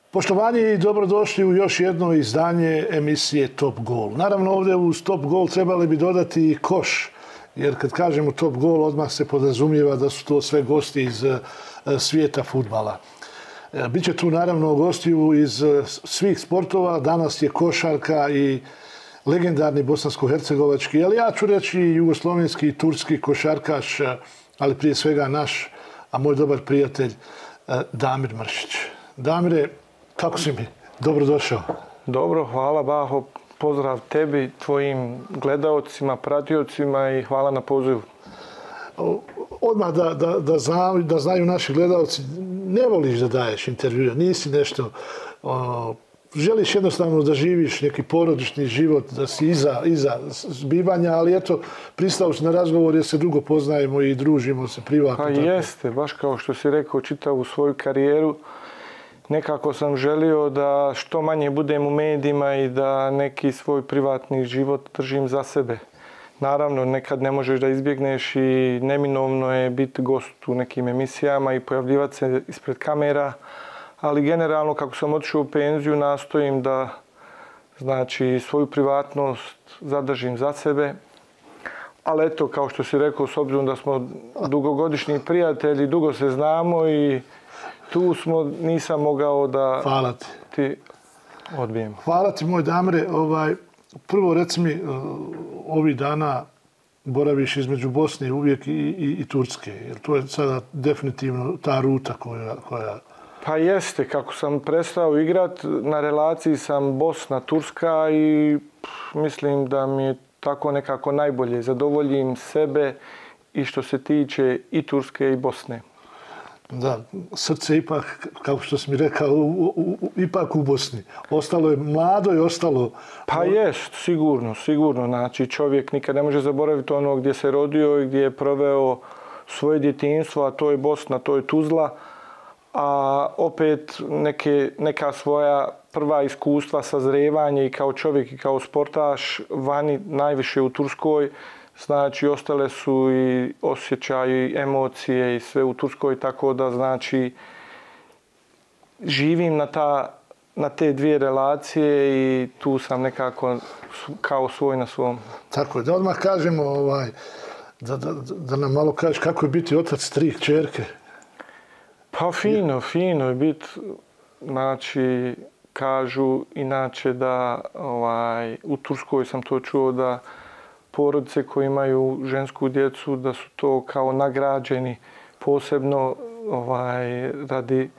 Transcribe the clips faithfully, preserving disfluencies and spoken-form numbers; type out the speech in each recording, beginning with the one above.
Poštovanje i dobrodošli u još jedno izdanje emisije Top Gol. Naravno, ovdje uz Top Gol trebali bi dodati i koš, jer kad kažemo Top Gol odmah se podrazumijeva da su to sve gosti iz svijeta fudbala. Biće tu naravno gostiju iz svih sportova, danas je košarka i legendarni bosansko-hercegovački, ali ja ću reći i jugoslovenski i turski košarkaš, ali prije svega naš, a moj dobar prijatelj Damir Mršić. Damire, kako si mi? Dobrodošao. Dobro, hvala Baho. Pozdrav tebi, tvojim gledaocima, pratiocima i hvala na pozivu. Odmah da, da, da, znaju, da znaju naši gledaoci, ne voliš da daješ intervjue, nisi nešto... O, želiš jednostavno da živiš neki porodični život, da si iza, iza zbivanja, ali eto, pristao si na razgovor jer se dugo poznajemo i družimo se privatno. Pa tako. Jeste, baš kao što si rekao, čitavu svoju karijeru. Nekako sam želio da što manje budem u medijima i da neki svoj privatni život držim za sebe. Naravno, nekad ne možeš da izbjegneš i neminovno je biti gost u nekim emisijama i pojavljivati se ispred kamera. Ali generalno, kako sam otišao u penziju, nastojim da znači, svoju privatnost zadržim za sebe. Ali eto, kao što si rekao, s obzirom da smo dugogodišnji prijatelji, dugo se znamo i tu smo, nisam mogao da Hvala ti. ti odbijem. Hvala ti, moj Damire. Ovaj, prvo, reci mi, ovih dana boraviš između Bosne uvijek i, i, i Turske. Jer to je sada definitivno ta ruta koja... koja... Pa jeste, kako sam prestao igrat, na relaciji sam Bosna-Turska i pff, mislim da mi je tako nekako najbolje. Zadovoljim sebe i što se tiče i Turske i Bosne. Da, srce ipak, kako što si mi rekao, u, u, u, ipak u Bosni. Ostalo je mlado i ostalo... Pa jest, sigurno, sigurno. Znači čovjek nikad ne može zaboraviti ono gdje se rodio i gdje je proveo svoje djetinjstvo, a to je Bosna, to je Tuzla. A opet neke, neka svoja prva iskustva, sazrevanje i kao čovjek i kao sportaš vani, najviše u Turskoj. Znači, ostale su i osjećaji, emocije i sve u Turskoj, tako da znači živim na, ta, na te dvije relacije i tu sam nekako kao svoj na svom. Tako je, da odmah kažemo, ovaj, da, da, da nam malo kažeš kako je biti otac tri kćerke. Pa fino, fino je biti, znači, kažu inače da ovaj, u Turskoj sam to čuo da porodice koji imaju žensku djecu, da su to kao nagrađeni posebno ovaj, radi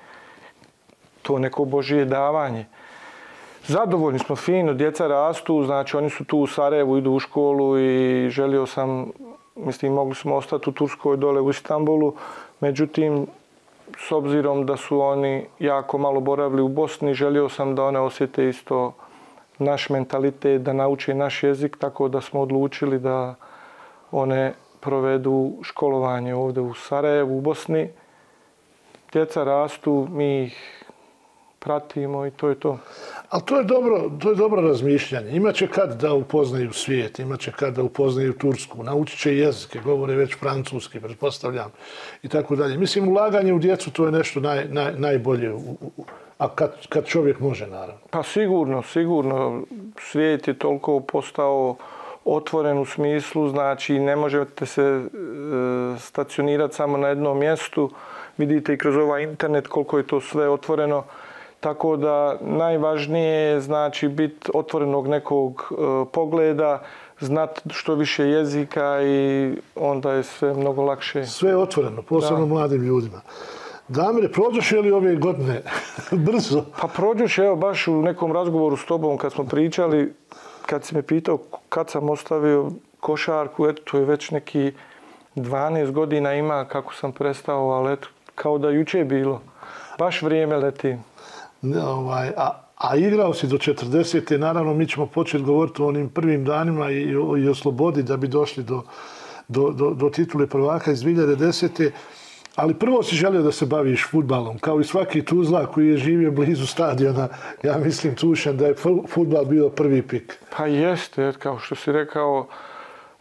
to neko božije davanje. Zadovoljni smo, fino, djeca rastu, znači oni su tu u Sarajevu, idu u školu i želio sam, mislim, mogli smo ostati u Turskoj dole u Istanbulu, međutim, s obzirom da su oni jako malo boravili u Bosni, želio sam da one osjete isto naš mentalitet, da nauče naš jezik, tako da smo odlučili da one provedu školovanje ovdje u Sarajevu, u Bosni. Djeca rastu, mi ih pratimo i to je to. Ali to je dobro, to je dobro razmišljanje. Imaće kad da upoznaju svijet, imaće kad da upoznaju Tursku, naučit će jezike, govore već francuski, pretpostavljam, i tako dalje. Mislim, ulaganje u djecu to je nešto naj, naj, najbolje, u, u, a kad, kad čovjek može, naravno. Pa sigurno, sigurno. Svijet je toliko postao otvoren u smislu, znači ne možete se e, stacionirati samo na jednom mjestu. Vidite i kroz ovaj internet koliko je to sve otvoreno. Tako da najvažnije je znači biti otvorenog nekog e, pogleda, znati što više jezika i onda je sve mnogo lakše. Sve je otvoreno, posebno da. Mladim ljudima. Damire, prođeš li ove godine brzo? Pa prođeš, evo, baš u nekom razgovoru s tobom kad smo pričali, kad si me pitao kad sam ostavio košarku, eto, to je već neki dvanaest godina ima kako sam prestao, ali eto, kao da juče je bilo. Baš vrijeme leti. Ovaj, a, a igrao si do četrdesete. Naravno, mi ćemo početi govoriti o onim prvim danima i o, i o slobodi da bi došli do, do, do, do titule prvaka iz dvije hiljade desete. Ali prvo si želio da se baviš fudbalom, kao i svaki Tuzla koji je živio blizu stadiona. Ja mislim, Tušan, da je fudbal bio prvi pik. Pa jeste, kao što si rekao,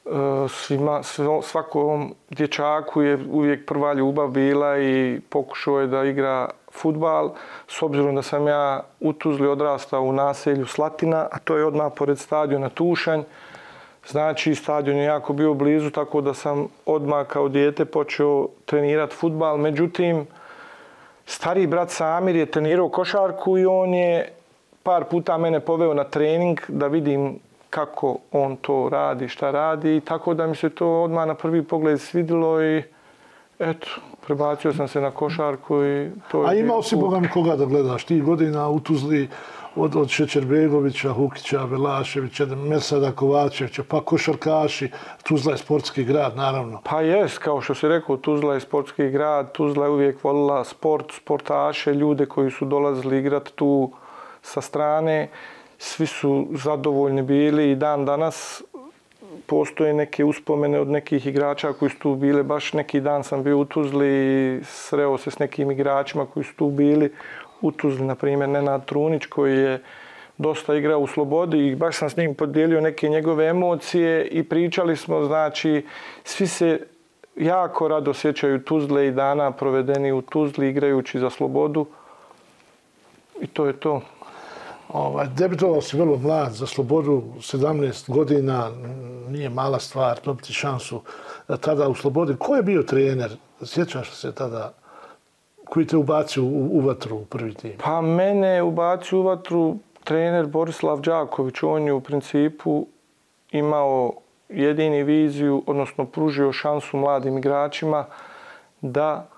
Svima, svakom dječaku je uvijek prva ljubav bila i pokušao je da igra fudbal. S obzirom da sam ja u Tuzli odrastao u naselju Slatina, a to je odmah pored stadiona Tušanj. Znači, stadion je jako bio blizu, tako da sam odmah kao dijete počeo trenirati fudbal. Međutim, stariji brat Samir je trenirao košarku i on je par puta mene poveo na trening da vidim kako on to radi, šta radi. I tako da mi se to odmah na prvi pogled svidilo i eto, prebacio sam se na košarku i to je... A imao si, Boga mi, koga da gledaš? Ti godina u Tuzli od, od Šećerbegovića, Hukića, Velaševića, Mersada Kovačevića, pa košarkaši. Tuzla je sportski grad, naravno. Pa jes, kao što si rekao, Tuzla je sportski grad. Tuzla je uvijek volila sport, sportaše, ljude koji su dolazili igrati tu sa strane. Svi su zadovoljni bili i dan danas postoje neke uspomene od nekih igrača koji su tu bili. Baš neki dan sam bio u Tuzli i sreo se s nekim igračima koji su tu bili u Tuzli. Na primjer, Nenad Trunić koji je dosta igrao u Slobodi i baš sam s njim podijelio neke njegove emocije i pričali smo, znači, svi se jako rado sjećaju Tuzle i dana provedeni u Tuzli igrajući za Slobodu. I to je to. Ovaj, debitovao si vrlo mlad za Slobodu, sedamnaest godina, nije mala stvar dobiti šansu tada u Slobodi. Ko je bio trener? Sjećaš se tada koji te ubacio u, u vatru u prvi tim? Pa mene je ubacio u vatru trener Borislav Đaković. On je u principu imao jedini viziju, odnosno pružio šansu mladim igračima da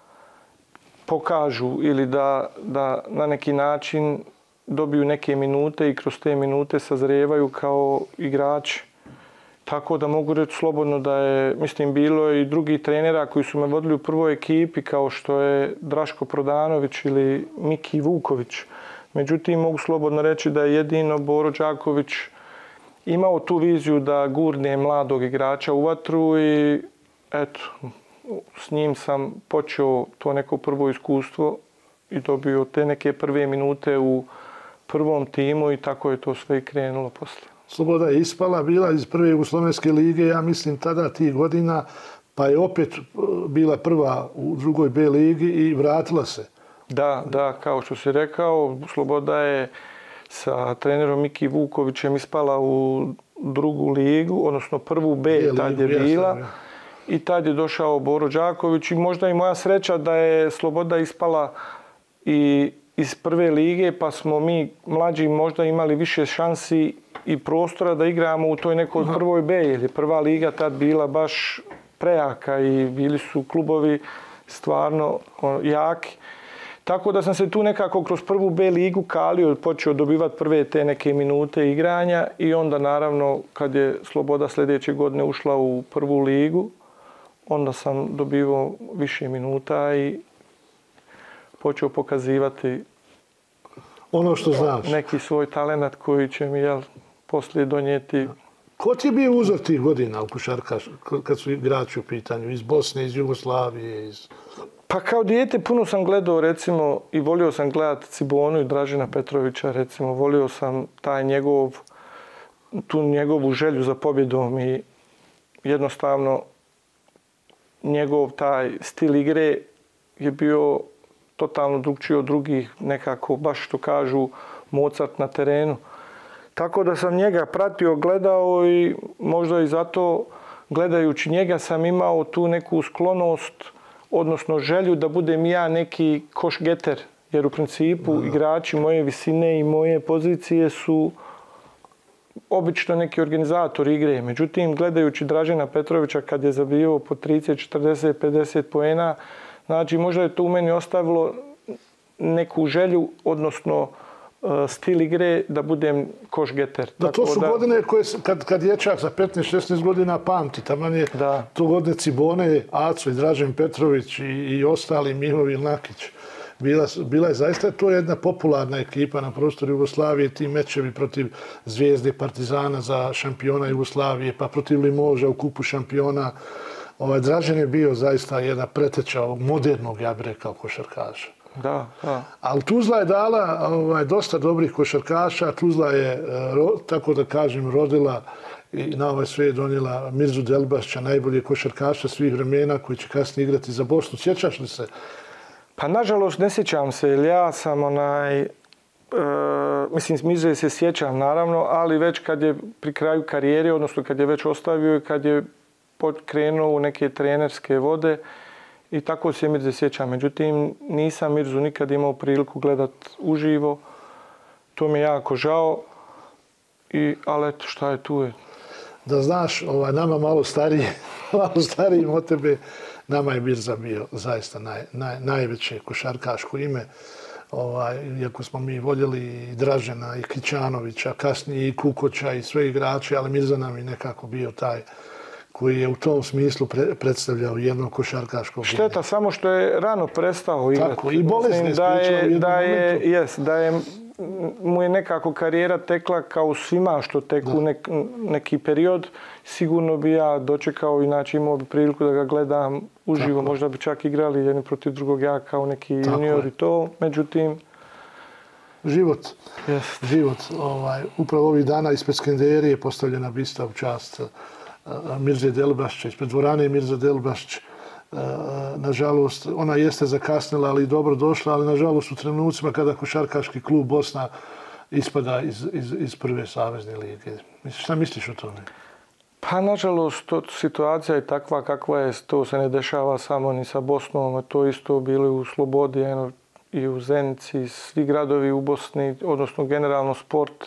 pokažu ili da, da na neki način dobiju neke minute i kroz te minute sazrijevaju kao igrači. Tako da mogu reći slobodno da je, mislim, bilo i drugih trenera koji su me vodili u prvoj ekipi kao što je Draško Prodanović ili Miki Vuković. Međutim, mogu slobodno reći da je jedino Boro Đaković imao tu viziju da gurne mladog igrača u vatru i eto, s njim sam počeo to neko prvo iskustvo i dobio te neke prve minute u prvom timu i tako je to sve i krenulo poslije. Sloboda je ispala, bila iz prve Jugoslovenske lige, ja mislim tada tih godina, pa je opet bila prva u drugoj B ligi i vratila se. Da, da, kao što si rekao, Sloboda je sa trenerom Miki Vukovićem ispala u drugu ligu, odnosno prvu B, B tad je bila. Jasno, i tad je došao Boro Đaković i možda i moja sreća da je Sloboda ispala i iz prve lige, pa smo mi mlađi možda imali više šansi i prostora da igramo u toj nekoj prvoj B, jer je prva liga tad bila baš prejaka i bili su klubovi stvarno jaki. Tako da sam se tu nekako kroz prvu B ligu kalio, počeo dobivati prve te neke minute igranja i onda naravno kad je Sloboda sljedeće godine ušla u prvu ligu, onda sam dobivao više minuta i počeo pokazivati ono što znaš. Neki svoj talent koji će mi jel, poslije donijeti. Ko ti je bio uzor tih godina u košarkašu, kad su igrači u pitanju? Iz Bosne, iz Jugoslavije? Iz... Pa kao dijete puno sam gledao recimo i volio sam gledati Cibonu i Dražena Petrovića recimo. Volio sam taj njegov, tu njegovu želju za pobjedom i jednostavno njegov taj stil igre je bio totalno drugčiji od drugih, nekako baš što kažu Mozart na terenu. Tako da sam njega pratio, gledao i možda i zato gledajući njega sam imao tu neku sklonost, odnosno želju da budem ja neki koš-geter. Jer u principu da, da. Igrači moje visine i moje pozicije su obično neki organizatori igre. Međutim, gledajući Dražena Petrovića kad je zabijao po trideset, četrdeset, pedeset poena, znači možda je to u meni ostavilo neku želju, odnosno stil igre da budem koš-geter. Da, to su da... godine koje, kad, kad dječak za petnaest šesnaest godina pamti. Taman je da. To godine Cibone, Aco i Dražen Petrović i, i ostali, Mihovi Nakić. Bila, bila je zaista to jedna popularna ekipa na prostoru Jugoslavije, ti mečevi protiv Zvijezde, Partizana za šampiona Jugoslavije, pa protiv Limoža u kupu šampiona. Ovaj, Dražen je bio zaista jedna preteča ovog modernog, ja bih rekao, košarkaša. Da, da. Ali Tuzla je dala ovaj, dosta dobrih košarkaša. Tuzla je, ro, tako da kažem, rodila i na ovaj sve je donijela Mirzu Delbašća, najbolje košarkaša svih vremena koji će kasnije igrati za Bosnu. Sjećaš li se? Pa nažalost ne sjećam se, jer ja sam onaj, e, mislim Mirze se sjećam naravno, ali već kad je pri kraju karijere, odnosno kad je već ostavio i kad je krenuo u neke trenerske vode i tako se Mirze sjećam. Međutim, nisam Mirzu nikad imao priliku gledat uživo. To mi je jako žao, i, ali eto šta je tu je. Da znaš, ovaj, nama malo stariji, malo starijim od tebe, nama je Mirza bio zaista naj, naj, najveće košarkaško ime. Ovaj, iako smo mi voljeli i Dražena, i Kićanovića, kasnije i Kukoća i sve igrače, ali Mirza nam je nekako bio taj koji je u tom smislu pre, predstavljao jedno košarkaško Šteta vrijeme. samo što je rano prestao igrati. Tako, i bolesne da je, u jednom da je, momentu. yes, da je mu je nekako karijera tekla kao svima što teku nek, neki period. Sigurno bi ja dočekao, inače imao bi priliku da ga gledam uživo. Tako. Možda bi čak igrali jedni protiv drugog, ja kao neki Tako junior je. i to. Međutim, Život. Yes. Život. Ovaj, upravo ovih dana ispred Skenderije je postavljena bista u čast Mirze Delbašća, ispred dvorane Mirza Delbašć. Nažalost, ona jeste zakasnila, ali dobro došla, ali nažalost u trenucima kada košarkaški klub Bosna ispada iz, iz, iz prve savezne lige. Šta misliš o tome? Pa nažalost, to, situacija je takva kakva je, to se ne dešava samo ni sa Bosnom, a to isto bilo u Slobodi, eno, i u Zenici, svi gradovi u Bosni, odnosno generalno sport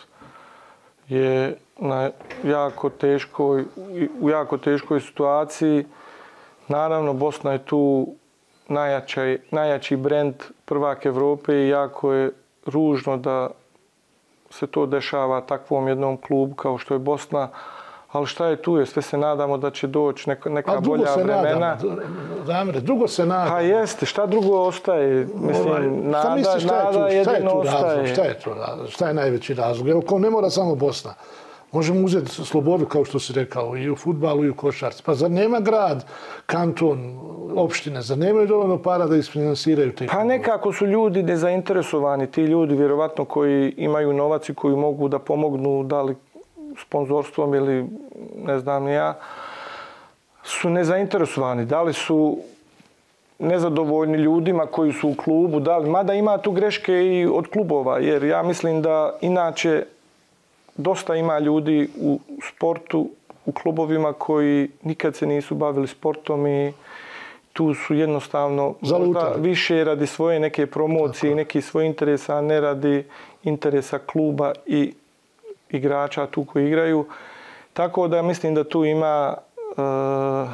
je na jako teškoj, u jako teškoj situaciji. Naravno, Bosna je tu najjači, najjači brend, prvak Evrope i jako je ružno da se to dešava takvom jednom klubu kao što je Bosna. Ali šta je tu je, sve se nadamo da će doći neka, neka bolja vremena. Damire, dugo se nadamo. Pa jeste, šta drugo ostaje? Mislim, ovaj, nada, misliš, šta nada je tu, šta je jedino tu ostaje. razlog? Šta je tu razlog? Šta je najveći razlog? Evo, ko ne mora samo Bosna. Možemo uzeti slobodu, kao što si rekao, i u fudbalu i u košarci. Pa zar nema grad, kanton, opštine, zar nemaju dovoljno para da isfinansiraju te? Pa nekako su ljudi nezainteresovani, ti ljudi vjerovatno koji imaju novac i koji mogu da pomognu, da li sponzorstvom ili ne znam ni ja, su nezainteresovani. Da li su nezadovoljni ljudima koji su u klubu, da li, mada ima tu greške i od klubova, jer ja mislim da inače dosta ima ljudi u sportu, u klubovima koji nikad se nisu bavili sportom i tu su jednostavno možda više radi svoje neke promocije i neki svoj interesa, a ne radi interesa kluba i igrača tu koji igraju. Tako da mislim da tu ima uh,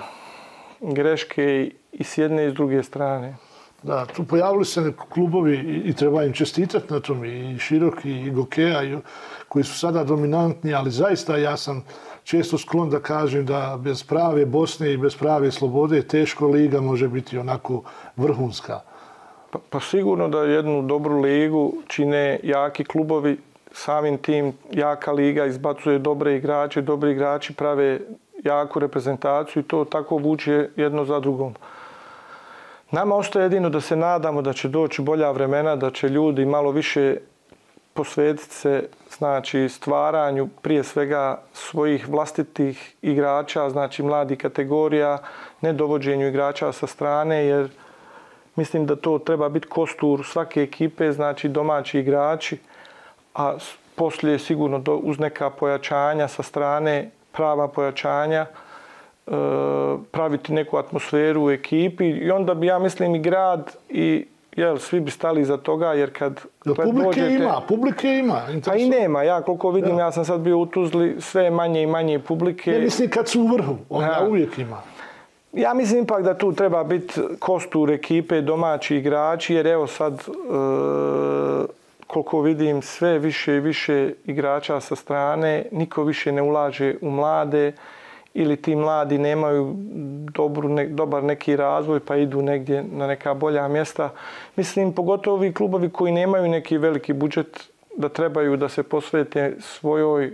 greške i s jedne i s druge strane. Da, tu pojavili se klubovi i, i treba im čestitati na tom, i Široki, i Gokeja, i, koji su sada dominantni, ali zaista ja sam često sklon da kažem da bez prave Bosne i bez prave Slobode teško liga može biti onako vrhunska. Pa, pa sigurno da jednu dobru ligu čine jaki klubovi, samim tim jaka liga izbacuje dobre igrače, dobri igrači prave jaku reprezentaciju i to tako vuče jedno za drugom. Nama ostaje jedino da se nadamo da će doći bolja vremena, da će ljudi malo više posvetiti se, znači, stvaranju prije svega svojih vlastitih igrača, znači mladih kategorija, ne dovođenju igrača sa strane, jer mislim da to treba biti kostur svake ekipe, znači domaći igrači, a poslije sigurno do, uz neka pojačanja sa strane, prava pojačanja, e, praviti neku atmosferu u ekipi i onda bi, ja mislim, i grad i jel, svi bi stali iza toga, jer kad... Jel, publike dođete, ima, publike ima. Pa i nema, ja koliko vidim, ja. ja sam sad bio u Tuzli, sve manje i manje publike. Ne mislim kad su u vrhu, onda ja. uvijek ima. Ja mislim ipak da tu treba biti kostur ekipe, domaći igrači, jer evo sad, e, koliko vidim, sve više i više igrača sa strane, niko više ne ulaže u mlade ili ti mladi nemaju dobru, ne, dobar neki razvoj pa idu negdje na neka bolja mjesta. Mislim, pogotovo ovi klubovi koji nemaju neki veliki budžet, da trebaju da se posvete svojoj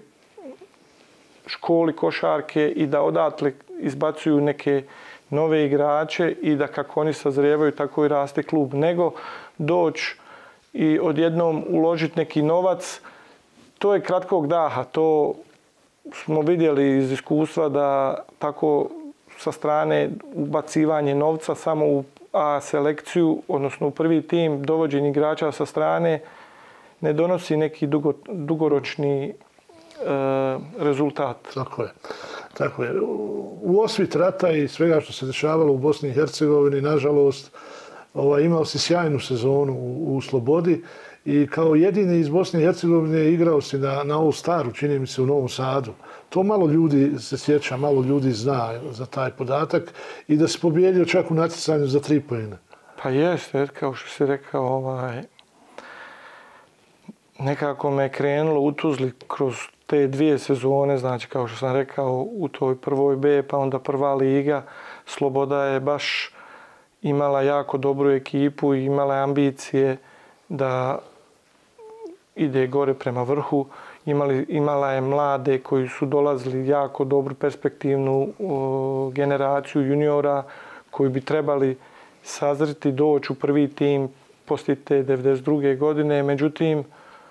školi košarke i da odatle izbacuju neke nove igrače i da kako oni sazrijevaju, tako i raste klub. Nego doći i odjednom uložiti neki novac, to je kratkog daha. To smo vidjeli iz iskustva da tako sa strane ubacivanje novca samo u A selekciju, odnosno u prvi tim, dovođenje igrača sa strane, ne donosi neki dugo, dugoročni e, rezultat. Tako je. Tako je. U osvit rata i svega što se dešavalo u Bosni i Hercegovini, nažalost, ovaj, imao si sjajnu sezonu u, u Slobodi i kao jedini iz Bosne i Hercegovine igrao si na, na All Staru, čini mi se, u Novom Sadu. To malo ljudi se sjeća, malo ljudi zna za taj podatak i da si pobijedio čak u natjecanju za tri poena. Pa jeste, kao što si rekao, ovaj, nekako me je krenulo u Tuzli kroz te dvije sezone, znači kao što sam rekao u toj prvoj B, pa onda prva liga. Sloboda je baš imala jako dobru ekipu i imala ambicije da ide gore prema vrhu. Imali, imala je mlade koji su dolazili jako dobru perspektivnu o, generaciju juniora koji bi trebali sazriti, doći u prvi tim poslije te devedeset druge godine. Međutim,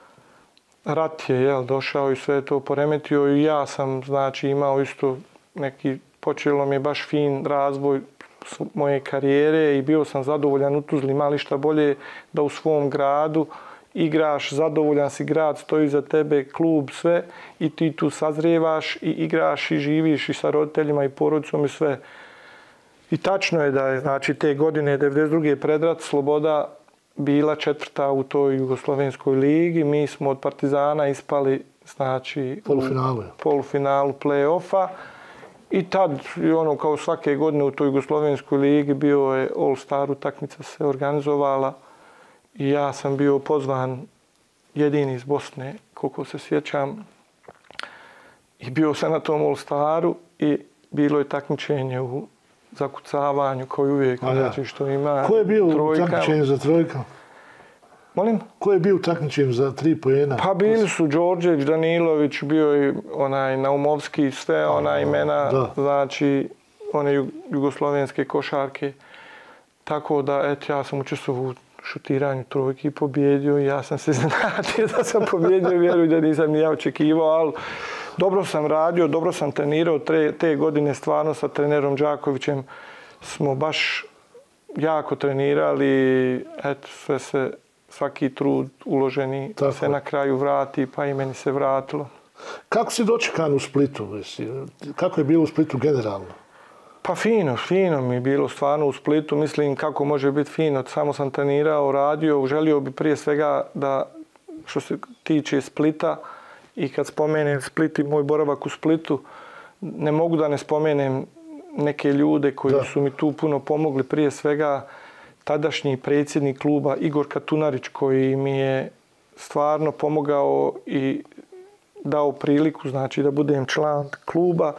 rat je jel, došao i sve to poremetio i ja sam znači imao isto neki, počelo mi je baš fin razvoj moje karijere i bio sam zadovoljan u Tuzli, imali šta bolje da u svom gradu igraš, zadovoljan si, grad stoji za tebe, klub, sve i ti tu sazrijevaš i igraš i živiš i sa roditeljima i porodicom i sve. I tačno je da je znači te godine devedeset druge predrat Sloboda bila četvrta u toj Jugoslovenskoj ligi. Mi smo od Partizana ispali znači polufinalu, u polufinalu play-offa. I tad, ono, kao svake godine u toj Jugoslovenskoj ligi bio je All Star utakmica se organizovala i ja sam bio pozvan jedini iz Bosne, koliko se sjećam. I bio sam na tom All Staru i bilo je takmičenje u zakucavanju koji uvijek, A, znači što ima Ko je bio trojka. u takmičenju za trojka? Molim? Ko je bio u takmičenju za tri poena? Pa bili su Đorđević, Danilović, bio i onaj Naumovski, sve ona imena, da. znači one jugoslovenske košarke. Tako da, eto, ja sam učestvovao u šutiranju trojke i pobjedio i ja sam se iznenadio da sam pobjedio, vjeruj da nisam ni ja očekivao, ali dobro sam radio, dobro sam trenirao. Te, te godine stvarno sa trenerom Đakovićem smo baš jako trenirali. Eto, sve se, svaki trud uloženi Tako. se na kraju vrati, pa i meni se vratilo. Kako si dočekan u Splitu? Kako je bilo u Splitu generalno? Pa fino, fino mi je bilo stvarno u Splitu. Mislim kako može biti fino. Samo sam trenirao, radio. Želio bi prije svega da, što se tiče Splita, i kad spomenem Split i moj boravak u Splitu, ne mogu da ne spomenem neke ljude koji da. su mi tu puno pomogli. Prije svega tadašnji predsjednik kluba Igor Katunarić koji mi je stvarno pomogao i dao priliku znači da budem član kluba.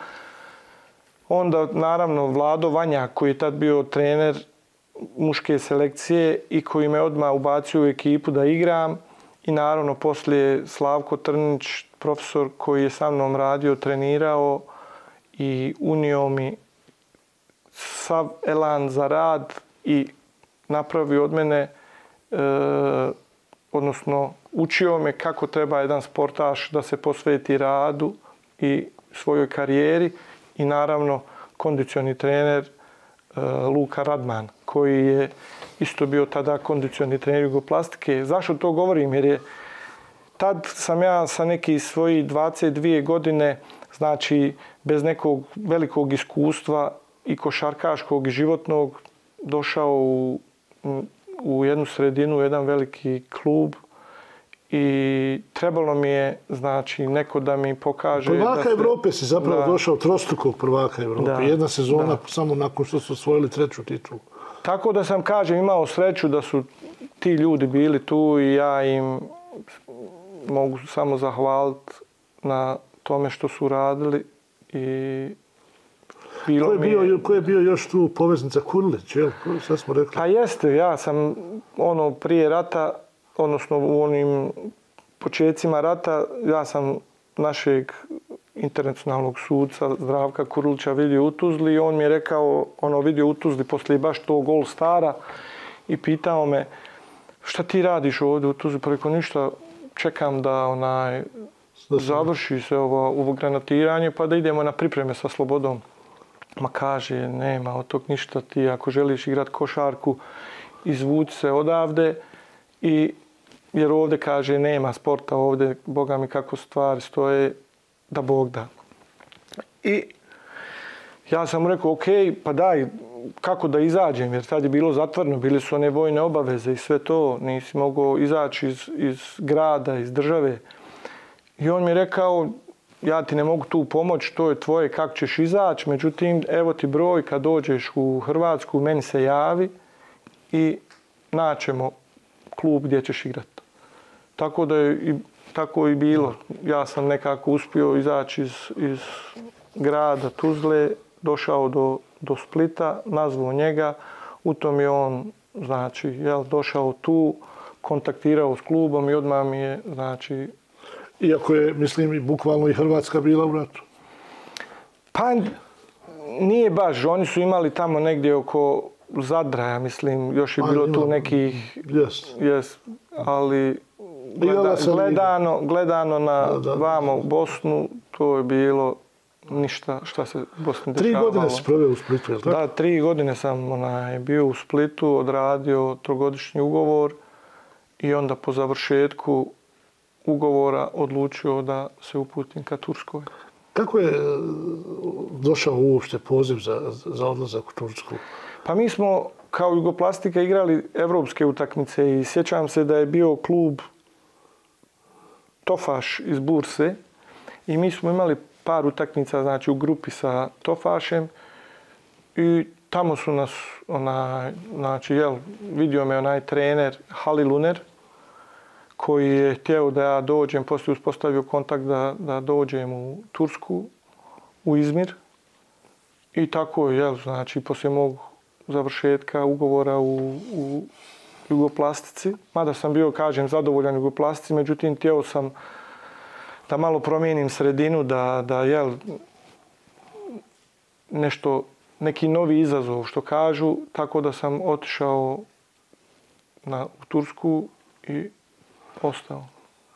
Onda naravno Vlado Vanjak koji je tad bio trener muške selekcije i koji me odmah ubacio u ekipu da igram. I naravno poslije Slavko Trnić, profesor koji je sa mnom radio, trenirao i unio mi sav elan za rad i napravio od mene, e, odnosno učio me kako treba jedan sportaš da se posveti radu i svojoj karijeri i naravno kondicioni trener e, Luka Radman koji je isto bio tada kondicioni trener jugoplastike. Zašto to govorim? Jer je tad sam ja sa neki svoji dvadeset dvije godine, znači bez nekog velikog iskustva i košarkaškog i životnog, došao u, u jednu sredinu, u jedan veliki klub i trebalo mi je znači neko da mi pokaže... Prvaka da se, Evrope si zapravo da, došao, trostukog prvaka Evrope. Da, jedna sezona da. samo nakon što su osvojili treću titulu. Tako da sam, kažem, imao sreću da su ti ljudi bili tu i ja im mogu samo zahvaliti na tome što su radili. I bilo ko, je bio, mi... ko je bio još tu poveznica Kurlić, jel? Sad smo rekli. Pa jeste, ja sam ono prije rata, odnosno u onim početcima rata, ja sam našeg internacionalnog suca Zdravka Kurlića vidio u Tuzli i on mi je rekao, ono vidio u Tuzli poslije baš tog All Stara i pitao me šta ti radiš ovdje u Tuzli, pa rekao ništa, čekam da onaj završi se ovo, ovo granatiranje pa da idemo na pripreme sa Slobodom. Ma kaže, nema od tog ništa, ti ako želiš igrati košarku, izvuci se odavde, i, jer ovdje kaže nema sporta, ovdje, Boga mi kako stvari stoje, da Bog da. I ja sam rekao, ok, pa daj, kako da izađem, jer tad je bilo zatvoreno, bili su one vojne obaveze i sve to, nisi mogao izaći iz, iz grada, iz države. I on mi je rekao, ja ti ne mogu tu pomoći, to je tvoje, kako ćeš izaći, međutim, evo ti broj, kad dođeš u Hrvatsku, meni se javi i naćemo klub gdje ćeš igrati. Tako da je i, tako i bilo. Ja sam nekako uspio izaći iz, iz grada Tuzle, došao do, do Splita, nazvao njega, u tom je on, znači, jel, došao tu, kontaktirao s klubom i odmah mi je, znači... Iako je, mislim, i bukvalno i Hrvatska bila u ratu. Pa nije baš, oni su imali tamo negdje oko Zadra, ja mislim, još je bilo tu nekih... Yes. Yes, ali gleda, gledano, gledano na da, da, vamo Bosnu, to je bilo ništa šta se u Bosni dešavalo. Tri godine si proveo u Splitu, je li tako? Da, tri godine sam onaj, bio u Splitu, odradio trogodišnji ugovor i onda po završetku ugovora odlučio da se uputim ka Turskoj. Kako je došao uopšte poziv za, za odlazak u Tursku? Pa mi smo kao Jugoplastika igrali evropske utakmice i sjećam se da je bio klub Tofaš iz Burse i mi smo imali par utakmica, znači u grupi sa Tofašem, i tamo su nas, onaj, znači, jel, vidio me onaj trener Halil Uner, koji je htio da ja dođem, poslije uspostavio kontakt da, da dođem u Tursku, u Izmir. I tako je, jel, znači, poslije mog završetka ugovora u, u Jugoplastici, mada sam bio, kažem, zadovoljan u Jugoplastici, međutim, htio sam da malo promijenim sredinu, da, da jel, nešto, neki novi izazov, što kažu, tako da sam otišao na, u Tursku i ostao.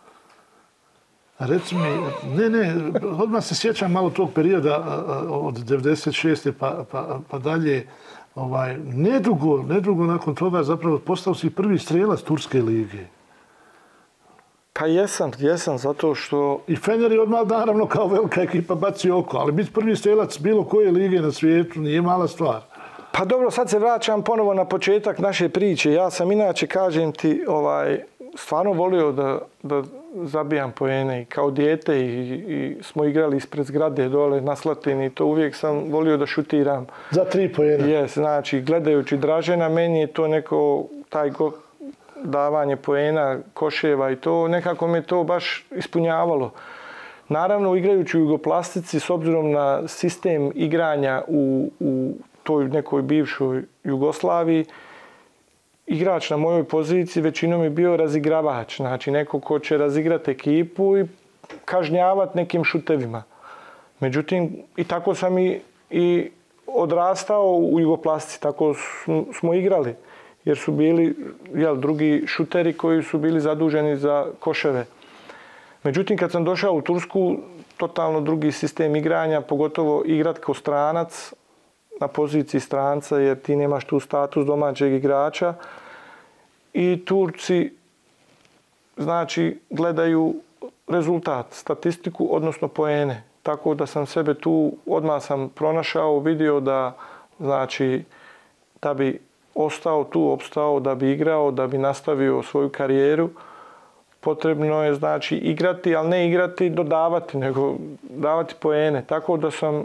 A reci mi, ne, ne, odmah se sjećam malo tog perioda od devedeset šeste pa, pa, pa dalje. Ovaj, nedugo, nedugo nakon toga zapravo postao si prvi strelac Turske lige. Pa jesam, jesam, zato što... I Fener je odmah, naravno, kao velika ekipa baci oko, ali biti prvi strelac bilo koje lige na svijetu nije mala stvar. Pa dobro, sad se vraćam ponovo na početak naše priče. Ja sam inače, kažem ti, ovaj, stvarno volio da, da zabijam poene i kao dijete i, i smo igrali ispred zgrade dole na Slatini i to uvijek sam volio da šutiram. Za tri poena? Jes, znači, gledajući Dražena, meni je to neko, taj go, davanje poena, koševa i to, nekako me to baš ispunjavalo. Naravno, igrajući u Jugoplastici, s obzirom na sistem igranja u, u toj nekoj bivšoj Jugoslaviji, igrač na mojoj poziciji većinom je bio razigravač, znači neko ko će razigrati ekipu i kažnjavati nekim šutevima. Međutim, i tako sam i, i odrastao u Jugoplastici, tako smo igrali, jer su bili, jel, drugi šuteri koji su bili zaduženi za koševe. Međutim, kad sam došao u Tursku, totalno drugi sistem igranja, pogotovo igrat kao stranac, na poziciji stranca, jer ti nemaš tu status domaćeg igrača. I Turci, znači, gledaju rezultat, statistiku, odnosno poene. Tako da sam sebe tu, odmah sam pronašao, vidio da, znači, da bi ostao tu, opstao, da bi igrao, da bi nastavio svoju karijeru, potrebno je, znači, igrati, ali ne igrati, dodavati, nego davati poene. Tako da sam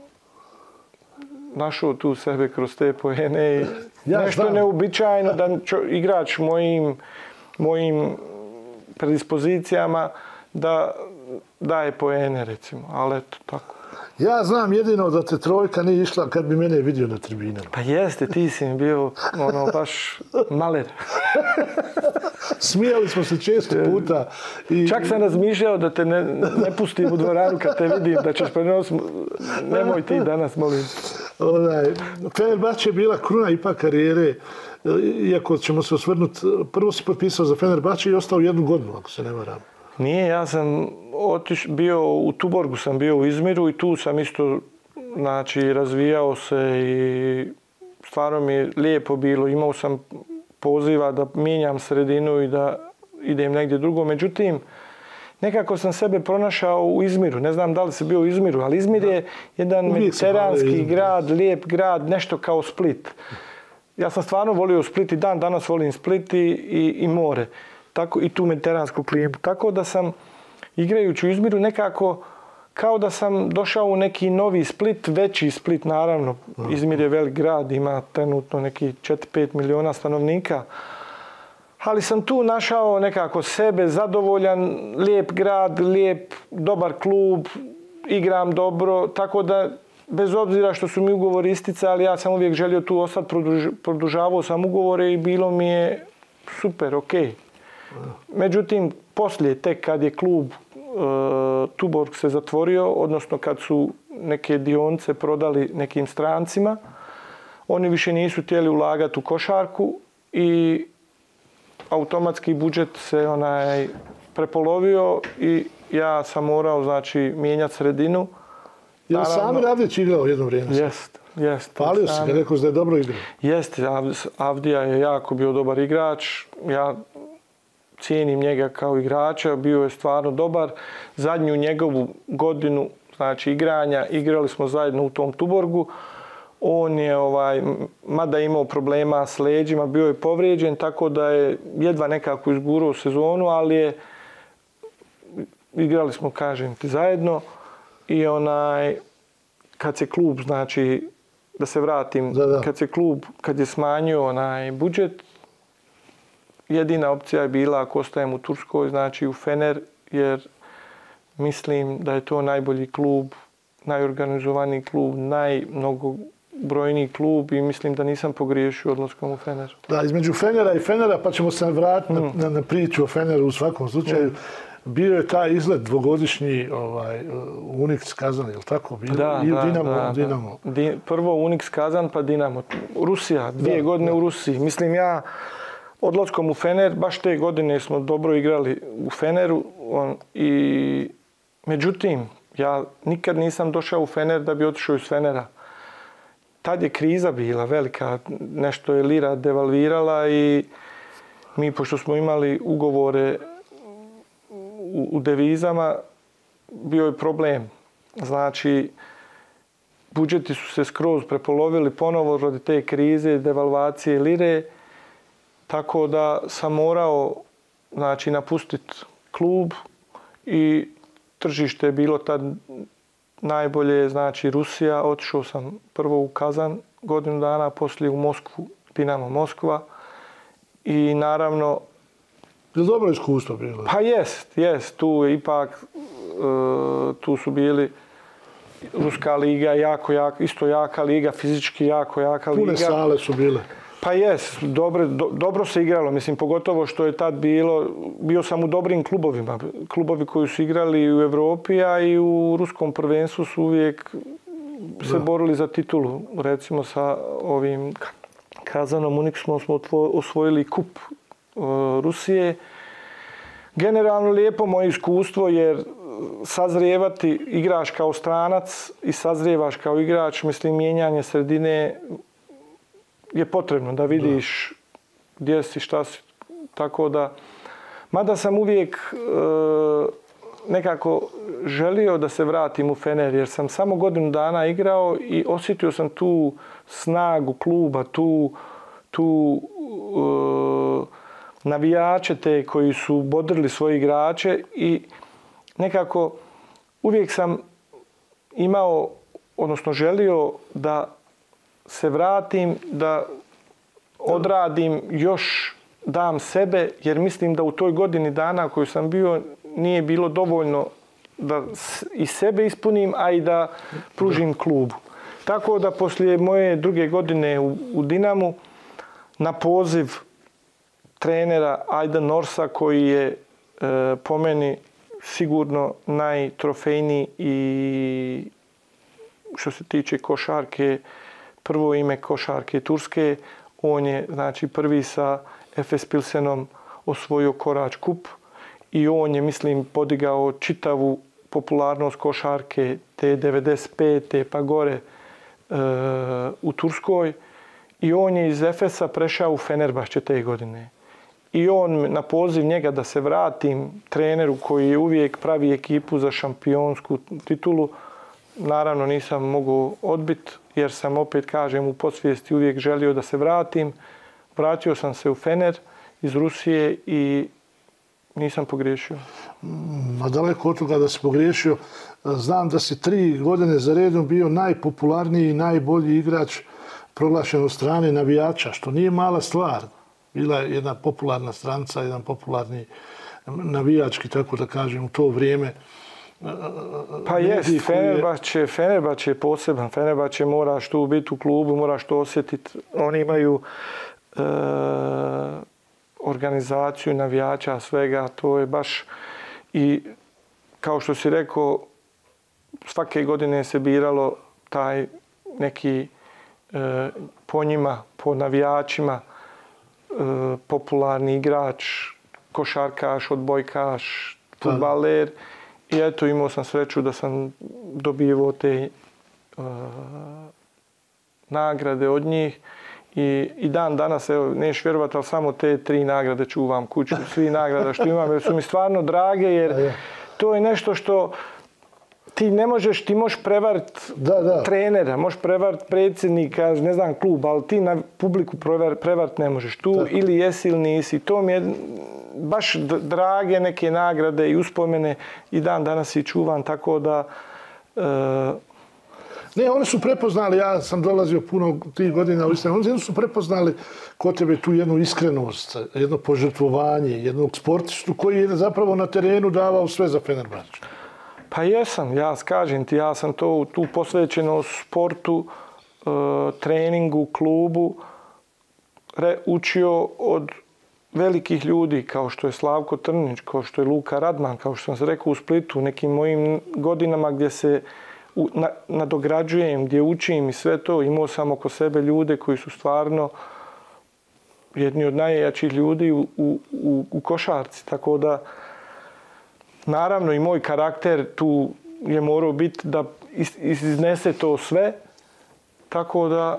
našao tu sebe kroz te poene i ja nešto znam. Neuobičajeno da čo, igrač mojim, mojim predispozicijama da daje poene, recimo, ali eto, tako. Ja znam jedino da te trojka nije išla kad bi mene vidio na tribinama. Pa jeste, ti si mi bio ono, baš maler. Smijali smo se često puta. I, čak sam razmišljao da te ne, ne pustim u dvoranu kad te vidim, da ćeš prenositi. Nemoj ti danas, molim. Fenerbahče je bila kruna ipak karijere, iako ćemo se osvrnuti. Prvo si potpisao za Fenerbahče i ostao jednu godinu, ako se ne varam. Nije, ja sam otiš, bio u Tuborgu, sam bio u Izmiru i tu sam isto znači, razvijao se i stvarno mi je lijepo bilo. Imao sam poziva da mijenjam sredinu i da idem negdje drugo. Međutim, nekako sam sebe pronašao u Izmiru. Ne znam da li si bio u Izmiru, ali Izmir je jedan mediteranski grad, lijep grad, nešto kao Split. Ja sam stvarno volio Split i dan danas volim Split i, i, i more. Tako, i tu mediteransku klimu. Tako da sam, igrajući u Izmiru, nekako kao da sam došao u neki novi Split, veći Split naravno. Izmir je velik grad, ima trenutno neki četiri pet miliona stanovnika. Ali sam tu našao nekako sebe, zadovoljan, lijep grad, lijep, dobar klub, igram dobro, tako da bez obzira što su mi ugovori isticali, ja sam uvijek želio tu ostati, produž, produžavao sam ugovore i bilo mi je super, ok. Međutim, poslije, tek kad je klub e, Tuborg se zatvorio, odnosno kad su neke dionice prodali nekim strancima, oni više nisu htjeli ulagati u košarku i automatski budžet se onaj prepolovio i ja sam morao znači mijenjati sredinu. Je li Samir Avdić igrao jedno vrijeme? Jest, jest. Palio si ga, rekao da je dobro igrao. Jest, Avdija je jako bio dobar igrač. Ja cijenim njega kao igrača, bio je stvarno dobar. Zadnju njegovu godinu znači igranja, igrali smo zajedno u tom Tuborgu. On je, ovaj, mada imao problema s leđima, bio je povrijeđen, tako da je jedva nekako izgurao sezonu, ali je, igrali smo, kažem ti, zajedno. I onaj, kad se klub, znači, da se vratim, da, da. kad se klub, kad je smanjio onaj budžet, jedina opcija je bila ako ostajem u Turskoj, znači u Fener, jer mislim da je to najbolji klub, najorganizovaniji klub, najmnogobrojniji klub i mislim da nisam pogriješio odlaskom u Fener. Da, između Fenera i Fenera, pa ćemo se vratiti mm. na, na priču o Feneru u svakom slučaju. Mm. Bio je taj izlet dvogodišnji ovaj, u Unix Kazan, je li tako? Bilo? Da, I da, Dinamo, da, Dinamo. Da. Di, prvo Unix Kazan, pa Dinamo. Rusija, dvije da, godine da. u Rusiji. Mislim, ja odlaskom u Fener, baš te godine smo dobro igrali u Feneru. On, i, međutim, ja nikad nisam došao u Fener da bi otišao iz Fenera. Tad je kriza bila velika, nešto je lira devalvirala i mi, pošto smo imali ugovore u, u devizama, bio je problem. Znači, budžeti su se skroz prepolovili ponovo radi te krize, devalvacije lire, tako da sam morao znači, napustiti klub i tržište je bilo tad najbolje, znači Rusija. Otišao sam prvo u Kazan godinu dana, poslije u Moskvu, Dinamo Moskva. I naravno... Je dobro iskustvo bilo? Pa jest, jest. Tu je ipak, uh, tu su bili Ruska liga, jako, jako, isto jaka liga, fizički jako jaka liga. Pune sale su bile. Pa jest, dobro, do, dobro se igralo, mislim, pogotovo što je tad bilo, bio sam u dobrim klubovima, klubovi koji su igrali u Europi, a i u ruskom prvenstvu su uvijek se da. borili za titulu. Recimo sa ovim Kazanom Unixom smo osvojili kup uh, Rusije. Generalno lijepo moje iskustvo, jer sazrijevati igraš kao stranac i sazrijevaš kao igrač, mislim, mijenjanje sredine je potrebno da vidiš da. gdje si, šta si, tako da... Mada sam uvijek e, nekako želio da se vratim u Fener, jer sam samo godinu dana igrao i osjetio sam tu snagu kluba, tu, tu e, navijače te koji su bodrili svoje igrače i nekako uvijek sam imao, odnosno želio da se vratim, da odradim, još dam sebe, jer mislim da u toj godini dana koju sam bio nije bilo dovoljno da i sebe ispunim, a i da pružim klubu. Tako da poslije moje druge godine u, u Dinamu, na poziv trenera Ajda Norsa, koji je e, po meni sigurno najtrofejniji i što se tiče košarke, prvo ime košarke Turske, on je znači prvi sa Efes Pilsenom osvojio Korač kup i on je, mislim, podigao čitavu popularnost košarke te devedeset pete pa gore e, u Turskoj i on je iz Efesa prešao u Fenerbahče te godine. I on na poziv njega da se vratim treneru koji je uvijek pravi ekipu za šampionsku titulu, naravno nisam mogao odbiti jer sam opet, kažem, u podsvijesti uvijek želio da se vratim. Vratio sam se u Fener iz Rusije i nisam pogriješio. Ma daleko od toga da si pogriješio. Znam da si tri godine za redom bio najpopularniji i najbolji igrač proglašen od strane navijača, što nije mala stvar. Bila je jedna popularna stranca, jedan popularni navijački, tako da kažem, u to vrijeme. Pa jest, Fenerbahče, Fenerbahče je poseban. Fenerbahče moraš tu biti u klubu, moraš to osjetiti. Oni imaju e, organizaciju navijača, svega. To je baš i kao što si rekao, svake godine se biralo taj neki e, po njima, po navijačima, e, popularni igrač, košarkaš, odbojkaš, fudbaler. I eto, imao sam sreću da sam dobivao te uh, nagrade od njih. I, i dan danas, evo, neš vjerovati, ali samo te tri nagrade čuvam kuću. Svi nagrada što imam, jer su mi stvarno drage, jer to je nešto što ti ne možeš, ti možeš prevariti trenera, možeš prevariti predsjednika, ne znam, klub, ali ti na publiku prevariti ne možeš. Tu tako. Ili jesi ili nisi. To mi je baš drage neke nagrade i uspomene i dan danas i čuvam, tako da... E... Ne, oni su prepoznali, ja sam dolazio puno tih godina u Islanu, oni su prepoznali kod tebe tu jednu iskrenost, jedno požrtvovanje, jednog sportistu koji je zapravo na terenu davao sve za Fenerbahču. Pa jesam, ja kažem ti, ja sam to tu posvećenost sportu, e, treningu, klubu re, učio od velikih ljudi kao što je Slavko Trnić, kao što je Luka Radman, kao što sam se rekao u Splitu, nekim mojim godinama gdje se u, na, nadograđujem, gdje učim i sve to. Imao sam oko sebe ljude koji su stvarno jedni od najjačih ljudi u, u, u, u košarci. Tako da, naravno i moj karakter tu je morao biti da iznese to sve. Tako da...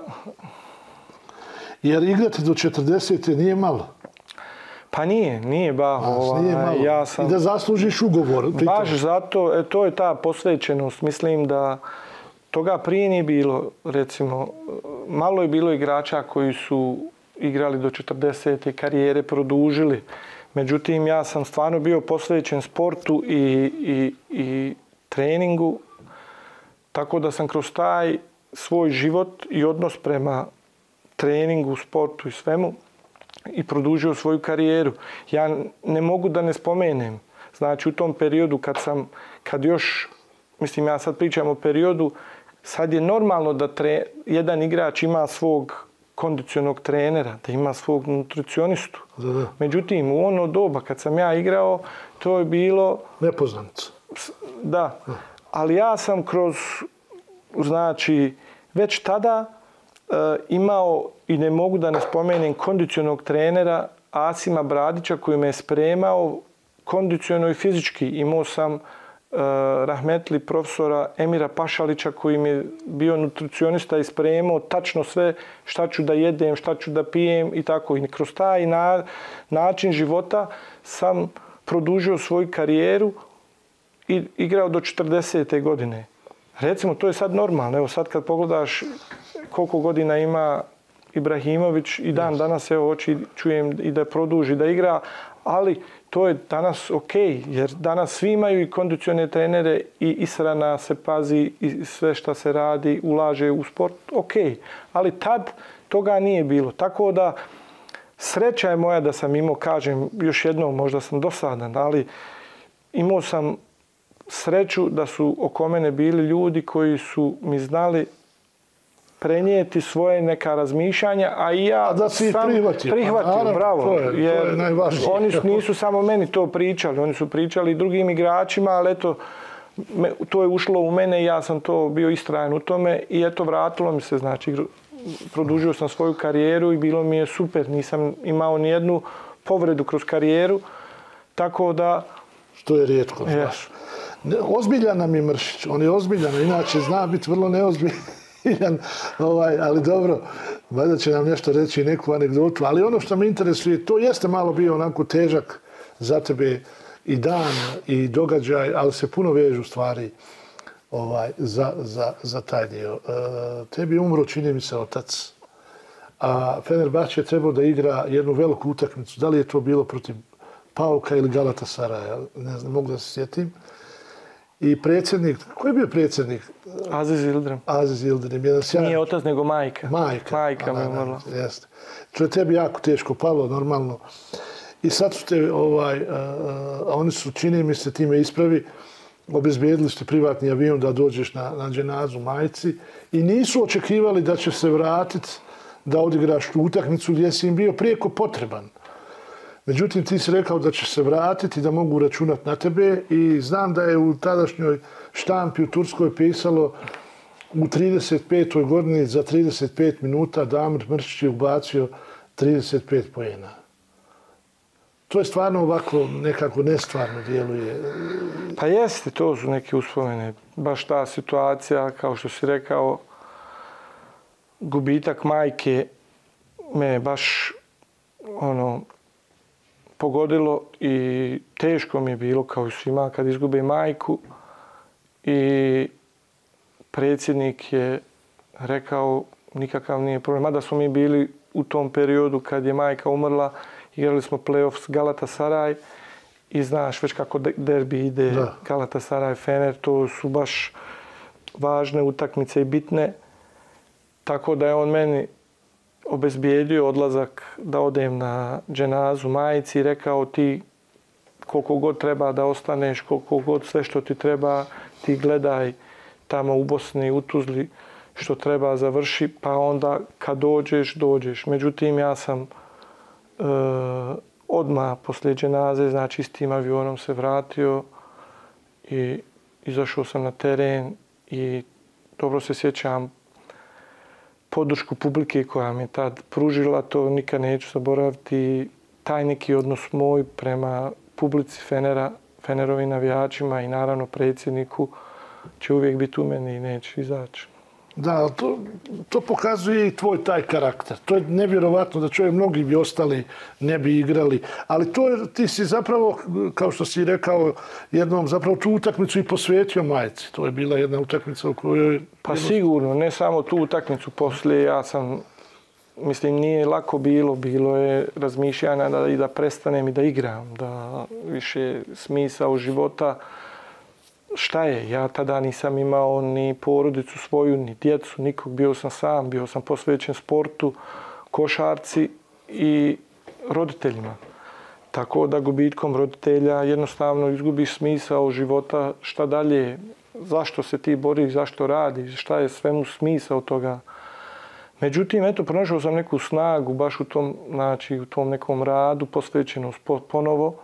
Jer igrati do četrdesete nije malo. Pa nije, nije baho. Ovaj, nije malo. Ja sam, I da zaslužiš ugovor. Baš zato, e, to je ta posvećenost. Mislim da toga prije nije bilo, recimo, malo je bilo igrača koji su igrali do četrdesete, karijere produžili. Međutim, ja sam stvarno bio posvećen sportu i, i, i treningu, tako da sam kroz taj svoj život i odnos prema treningu, sportu i svemu i produžio svoju karijeru. Ja ne mogu da ne spomenem. Znači, u tom periodu kad sam, kad još, mislim, ja sad pričam o periodu, sad je normalno da tre, jedan igrač ima svog kondicionog trenera, da ima svog nutricionistu. Da, da. Međutim, u ono doba kad sam ja igrao, to je bilo... Nepoznanica. Da. Ali ja sam kroz, znači, već tada e, imao, i ne mogu da ne spomenem, kondicionog trenera Asima Bradića koji me je spremao kondiciono i fizički. Imao sam Uh, rahmetli profesora Emira Pašalića koji mi je bio nutricionista i spremao tačno sve šta ću da jedem, šta ću da pijem i tako. I kroz taj na, način života sam produžio svoju karijeru i igrao do četrdesete godine. Recimo, to je sad normalno. Evo sad kad pogledaš koliko godina ima Ibrahimović i dan danas evo oči čujem i da produži da igra, ali to je danas ok, jer danas svi imaju i kondicione trenere i ishrana se pazi i sve što se radi, ulaže u sport, ok. Ali tad toga nije bilo. Tako da sreća je moja da sam imao, kažem još jednom, možda sam dosadan, ali imao sam sreću da su oko mene bili ljudi koji su mi znali prenijeti svoje neka razmišljanja, a i ja a da si sam prihvatio. prihvatio, naravno, bravo. To je, jer to je najvažnije. Oni nisu samo meni to pričali, oni su pričali i drugim igračima, ali eto, me, to je ušlo u mene i ja sam to bio istrajan u tome i eto, vratilo mi se, znači, produžio sam svoju karijeru i bilo mi je super, nisam imao ni jednu povredu kroz karijeru, tako da što je rijetko. Yes. Ozbiljan nam je Mršić, on je ozbiljan, inače zna biti vrlo neozbiljan, ovaj, ali dobro, valjda će nam nešto reći, neku anegdotu, ali ono što me interesuje, to jeste malo bio onako težak za tebe i dan i događaj, ali se puno vežu stvari ovaj, za, za, za taj dio. E, tebi umro, čini mi se, otac, a Fenerbahče je trebao da igra jednu veliku utakmicu. Da li je to bilo protiv Pauka ili Galatasaraja? Ne znam, mogu da se sjetim. I predsjednik, ko je bio predsjednik? Aziz Yildirim. Aziz Yildirim. Jedan sjajan... Nije otac, nego majka. Majka. Majka mi je umrla. Jeste. To je tebi jako teško palo, normalno. I sad su te, ovaj, a, a oni su, čini mi se, time ispravi, obezbijedili ste privatni avion da dođeš na, na dženazu majci i nisu očekivali da će se vratiti da odigraš tu utakmicu gdje si im bio prijeko potreban. Međutim, ti si rekao da će se vratiti, da mogu računati na tebe i znam da je u tadašnjoj štampi u Turskoj pisalo u trideset petoj godini za trideset pet minuta Damir Mršić je ubacio trideset pet poena. To je stvarno ovako nekako nestvarno djeluje. Pa jeste, to su neke uspomene. Baš ta situacija, kao što si rekao, gubitak majke me baš ono, pogodilo i teško mi je bilo kao i svima kad izgube majku. I predsjednik je rekao nikakav nije problem. Mada smo mi bili u tom periodu kad je majka umrla, igrali smo play-off s Galatasaray i znaš već kako derbi ide da. Galatasaray, Fener, to su baš važne utakmice i bitne. Tako da je on meni obezbijedio odlazak da odem na dženazu majici i rekao ti koliko god treba da ostaneš, koliko god sve što ti treba, ti gledaj tamo u Bosni, u Tuzli, što treba završi, pa onda kad dođeš, dođeš. Međutim, ja sam e, odmah poslije dženaze, znači s tim avionom se vratio i izašao sam na teren i dobro se sjećam podršku publike koja mi je tad pružila, to nikad neću zaboraviti. Taj neki odnos moj prema publici Fenera, Fenerovim navijačima i naravno predsjedniku će uvijek biti u meni i neće izaći. Da, to, to pokazuje i tvoj taj karakter. To je nevjerovatno da čovjek mnogi bi ostali, ne bi igrali. Ali to je, ti si zapravo, kao što si rekao, jednom zapravo tu utakmicu i posvetio majci. To je bila jedna utakmica u kojoj... Pa jedno... sigurno, ne samo tu utakmicu poslije, ja sam, mislim, nije lako bilo. Bilo je razmišljanja da i da prestanem i da igram, da više smisao života. Šta je? Ja tada nisam imao ni porodicu svoju, ni djecu, nikog. Bio sam sam, bio sam posvećen sportu, košarci i roditeljima. Tako da gubitkom roditelja jednostavno izgubiš smisao života. Šta dalje? Zašto se ti boriš? Zašto radiš? Šta je svemu smisao toga? Međutim, eto, pronašao sam neku snagu baš u tom, znači, u tom nekom radu, posvećenom ponovo.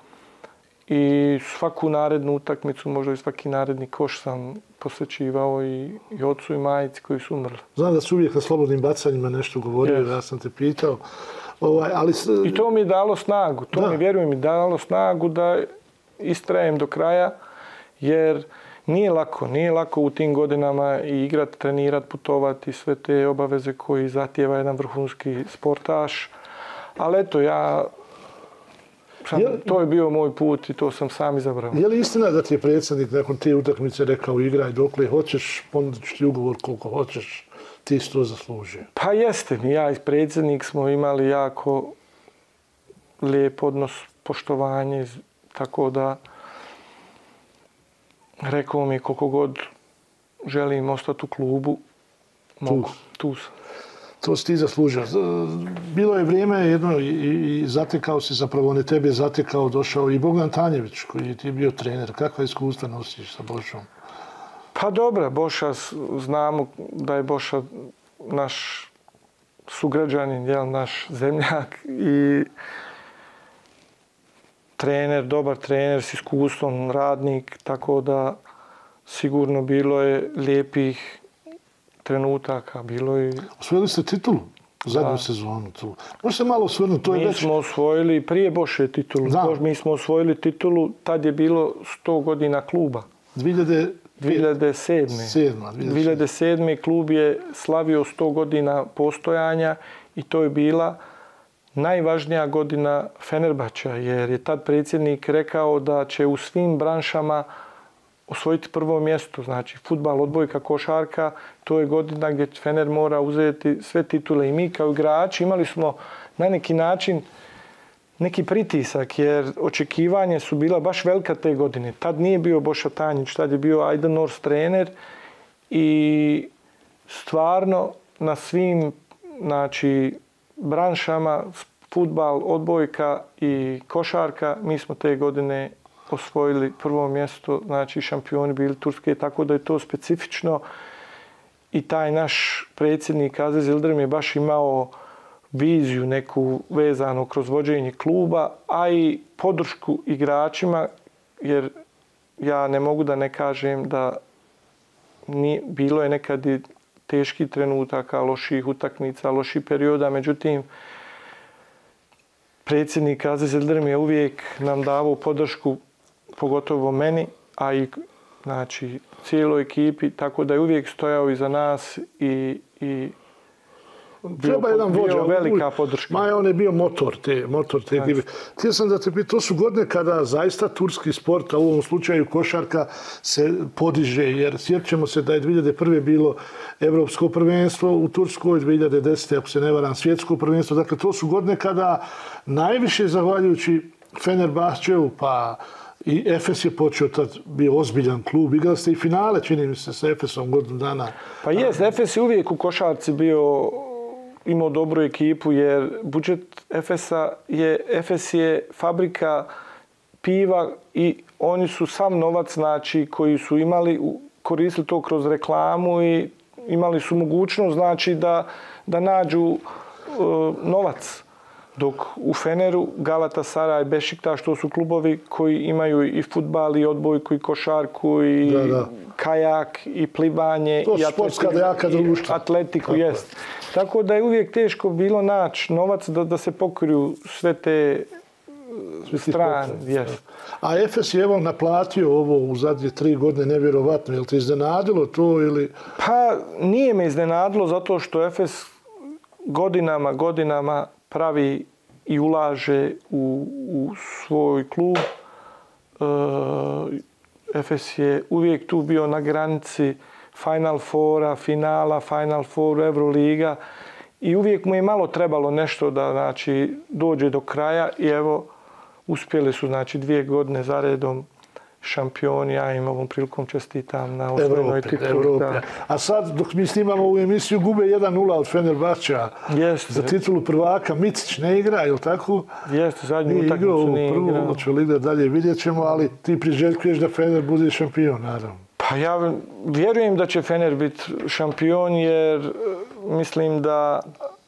I svaku narednu utakmicu, možda i svaki naredni koš sam posvećivao i, i ocu i majici koji su umrli. Znam da su uvijek na slobodnim bacanjima nešto govorio, yes. Ja sam te pitao. Ovaj, ali... I to mi je dalo snagu, to da. mi, vjerujem, mi dalo snagu da istrajem do kraja, jer nije lako, nije lako u tim godinama i igrat, trenirat, putovati, sve te obaveze koji zahtijeva jedan vrhunski sportaš. Ali eto, ja... Sam, je, to je bio moj put i to sam sam izabrao. Je li istina da ti je predsjednik nakon te utakmice rekao igraj dokle hoćeš, ponudit ti ugovor koliko hoćeš, ti si to zaslužio? Pa jeste mi, ja i predsjednik smo imali jako lijep odnos, poštovanje, tako da rekao mi koliko god želim ostati u klubu, mogu, tu sam. To si ti zaslužio. Bilo je vrijeme jedno i, i zatekao si, zapravo ne tebe zatekao, došao i Bogdan Tanjević koji je ti bio trener. Kakva iskustva nosiš sa Bošom? Pa dobra, Boša, znamo da je Boša naš sugrađanin, jel, naš zemljak i trener, dobar trener s iskustvom, radnik, tako da sigurno bilo je lijepih trenutaka, bilo je... Osvojili ste titulu? zadnju sezonu. Tu. Može se malo osvrnuti. To je mi već... smo osvojili prije Boše titulu. Da. Mi smo osvojili titulu, tad je bilo sto godina kluba. dvije hiljade sedme. dvije hiljade sedme. klub je slavio sto godina postojanja i to je bila najvažnija godina Fenerbahča, jer je tad predsjednik rekao da će u svim branšama osvojiti prvo mjesto. Znači, fudbal, odbojka, košarka, to je godina gdje Fener mora uzeti sve titule. I mi kao igrači imali smo na neki način neki pritisak, jer očekivanje su bila baš velika te godine. Tad nije bio Boša Tanjić, tad je bio Aiden North trener i stvarno na svim, znači, branšama, fudbal, odbojka i košarka, mi smo te godine osvojili prvo mjesto, znači šampioni bili Turske, tako da je to specifično. I taj naš predsjednik Aziz Yildirim je baš imao viziju neku vezanu kroz vođenje kluba, a i podršku igračima, jer ja ne mogu da ne kažem da nije, bilo je nekad i teških trenutaka, loših utakmica, loših perioda, međutim, predsjednik Aziz Yildirim je uvijek nam davao podršku, pogotovo meni, a i znači, cijeloj ekipi, tako da je uvijek stojao iza nas i, i bio, Treba jedan vođa. bio velika podrška. Ma, on je bio motor te, motor te ekipe. Htio sam da te pitam, to su godine kada zaista turski sport, a u ovom slučaju košarka, se podiže, jer sjećamo se da je dvije hiljade prve bilo Evropsko prvenstvo u Turskoj, dvije hiljade desete. ako se ne varam, svjetsko prvenstvo. Dakle, to su godine kada najviše zahvaljujući Fenerbahčevu, pa i Efes je počeo tad, bio ozbiljan klub. Igrali ste i finale, čini mi se, sa Efesom godinu dana. Pa jest, Efes je uvijek u košarci bio, imao dobru ekipu, jer budžet Efesa je, Efes je fabrika piva i oni su sam novac, znači, koji su imali, koristili to kroz reklamu i imali su mogućnost, znači, da, da nađu uh, novac. Dok u Feneru, Galatasaray, Bešiktaš, to su klubovi koji imaju i fudbal, i odbojku, i košarku, i da, da. kajak, i plivanje, to i sportska jaka društva. atletiku. Jest. Tako da je uvijek teško bilo naći novac da, da se pokriju sve te strane. Jest. A Efes je evo naplatio ovo u zadnje tri godine, nevjerovatno. Je li te iznenadilo to ili... Pa nije me iznenadilo zato što Efes godinama, godinama pravi i ulaže u, u svoj klub. E, Efes je uvijek tu bio na granici Final Fora, finala, Final Four, Euroliga i uvijek mu je malo trebalo nešto da, znači, dođe do kraja i evo uspjeli su, znači, dvije godine za redom šampioni. Ja im ovom prilikom čestitam na osvojenoj tituli. A sad, dok mi snimamo ovu emisiju, gube jedan nula od Fenerbahča za titulu prvaka. Micić ne igra, je li tako? Jeste, zadnju utakmicu nije igrao. Prvu, hoće li igrati dalje, vidjet ćemo, ali ti priželjkuješ da Fener bude šampion, naravno. Pa ja vjerujem da će Fener biti šampion, jer mislim da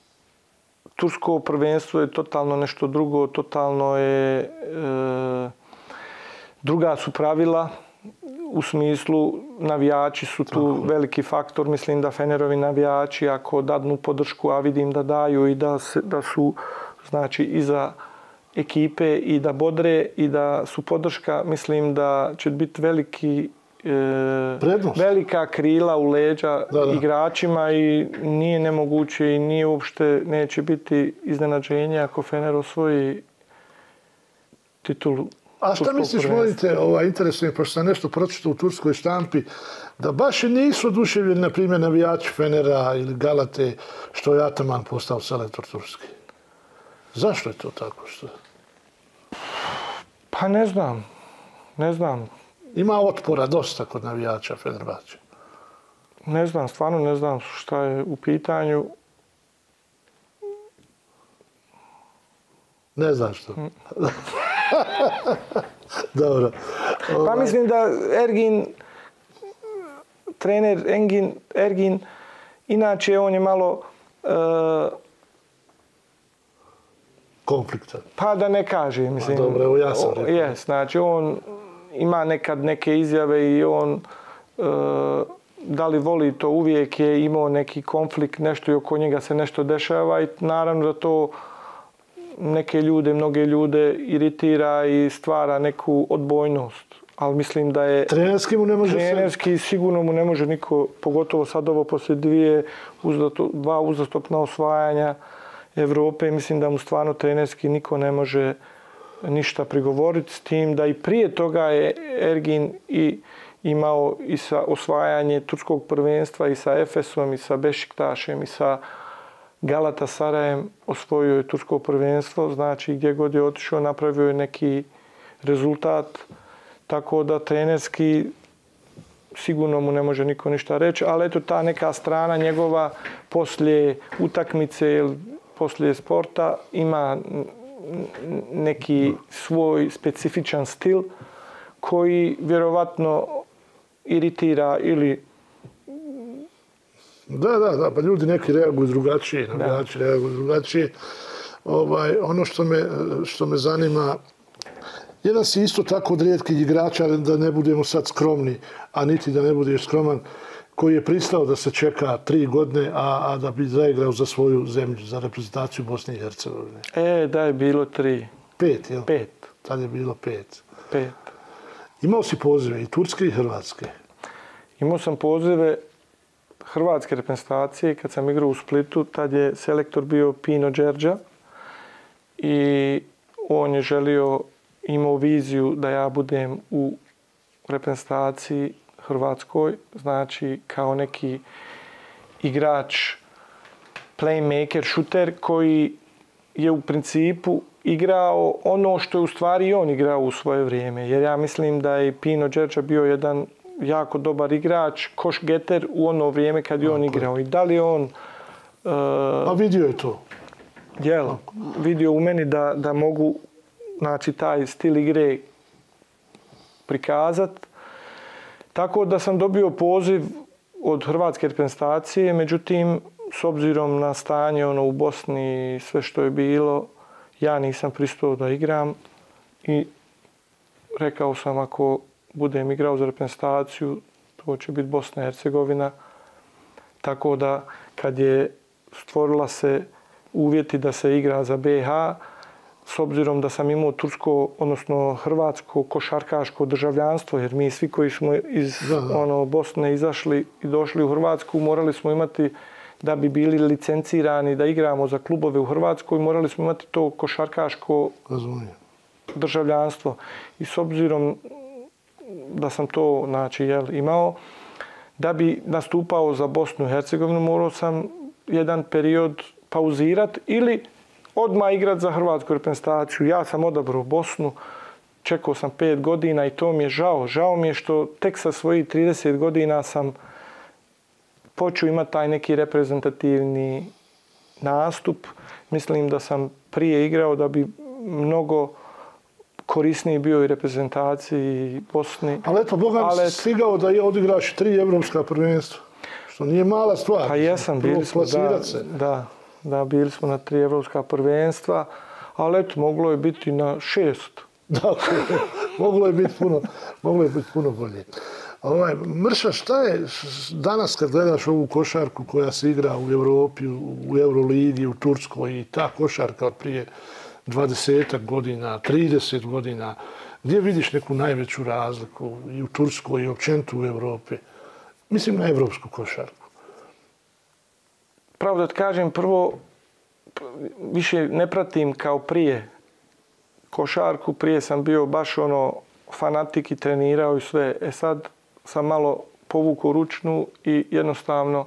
tursko prvenstvo je totalno nešto drugo, totalno je... E, druga su pravila, u smislu navijači su tu Tako. veliki faktor. Mislim da Fenerovi navijači, ako dadnu podršku, a vidim da daju i da, se, da su, znači, iza ekipe i da bodre i da su podrška, mislim da će biti veliki e, velika krila u leđa da, da. igračima i nije nemoguće i nije uopšte, neće biti iznenađenje ako Fener osvoji titulu. A šta misliš, molite, ovaj, interesuje, pošto sam nešto pročitao u turskoj štampi, da baš nisu oduševljeni, na primjer, navijači Fenera ili Galate, što je Ataman postao selektor turski? Zašto je to tako? Što? Pa ne znam. Ne znam. Ima otpora dosta kod navijača Fenerbahče. Ne znam, stvarno ne znam šta je u pitanju. Ne znam što. Dobro. Pa mislim da Ergin, trener Engin, Ergin, inače on je malo... Uh, konfliktan. Pa da ne kaže, mislim. Pa dobro, evo ja sam rekao. Jes, znači on ima nekad neke izjave i on uh, da li voli to, uvijek je imao neki konflikt, nešto i oko njega se nešto dešava i naravno da to neke ljude, mnoge ljude iritira i stvara neku odbojnost. Ali mislim da je... Trenerski mu ne može Trenerski se... sigurno mu ne može niko, pogotovo sad ovo poslije dvije, uzdato, dva uzastopna osvajanja Evrope. Mislim da mu stvarno trenerski niko ne može ništa prigovoriti, s tim da i prije toga je Ergin i imao i sa osvajanje turskog prvenstva i sa Efesom i sa Bešiktašem i sa Galatasarajem osvojio je tursko prvenstvo, znači gdje god je otišao napravio je neki rezultat, tako da trenerski sigurno mu ne može niko ništa reći, ali eto ta neka strana njegova poslije utakmice ili poslije sporta ima neki svoj specifičan stil koji vjerovatno iritira ili... Da, da, da, pa ljudi neki reaguju drugačije, navijači reaguju drugačije. Ovaj, ono što me, što me zanima, jedan si isto tako od rijetkih igrača, da ne budemo sad skromni, a niti da ne budeš skroman, koji je pristao da se čeka tri godine, a, a da bi zaigrao za svoju zemlju, za reprezentaciju Bosne i Hercegovine. E, da je bilo tri. Pet, jel? Pet. Tad je bilo pet. Pet. Imao si pozive i turske i hrvatske? Imao sam pozive hrvatske reprezentacije kad sam igrao u Splitu. Tad je selektor bio Pino Đerđa i on je želio, imao viziju da ja budem u reprezentaciji Hrvatskoj, znači kao neki igrač, playmaker, šuter koji je u principu igrao ono što je u stvari on igrao u svoje vrijeme. Jer ja mislim da je Pino Đerđa bio jedan jako dobar igrač, koš geter u ono vrijeme kad je on igrao. I da li on... Uh, A vidio je to? Jel, vidio u meni da, da mogu, znači, taj stil igre prikazat. Tako da sam dobio poziv od hrvatske reprezentacije, međutim, s obzirom na stanje ono, u Bosni i sve što je bilo, ja nisam pristao da igram i rekao sam ako budem igrao za reprezentaciju, to će biti Bosna i Hercegovina. Tako da kad je stvorila se uvjeti da se igra za B H, s obzirom da sam imao tursko, odnosno hrvatsko košarkaško državljanstvo, jer mi svi koji smo iz da, da. Ono, Bosne izašli i došli u Hrvatsku, morali smo imati, da bi bili licencirani da igramo za klubove u Hrvatskoj, morali smo imati to košarkaško Razumijem. državljanstvo. I s obzirom da sam to, znači, jel, imao, da bi nastupao za Bosnu i Hercegovinu, morao sam jedan period pauzirat ili odmah igrat za hrvatsku reprezentaciju. Ja sam odabrao Bosnu, čekao sam pet godina i to mi je žao. Žao mi je što tek sa svojih trideset godina sam počeo imati taj neki reprezentativni nastup. Mislim da sam prije igrao da bi mnogo korisniji bio i reprezentaciji Bosni. Ali eto, Boga mi Ali... si stigao da je odigraš tri evropska prvenstva. Što nije mala stvar. Pa jesam, bili smo, da, da, da, bili smo na tri evropska prvenstva, ali eto, moglo je biti na šest. Dakle, moglo je biti puno, moglo je biti puno bolje. Ovaj, Mrša, šta je danas kad gledaš ovu košarku koja se igra u Europi, u Euroligi, u Turskoj i ta košarka od prije dvadesetak godina, trideset godina, gdje vidiš neku najveću razliku i u Turskoj i općenito u Europi? Mislim na evropsku košarku. Pravo da ti kažem, prvo, više ne pratim kao prije košarku. Prije sam bio baš ono fanatik i trenirao i sve. E sad sam malo povukao ručnu i jednostavno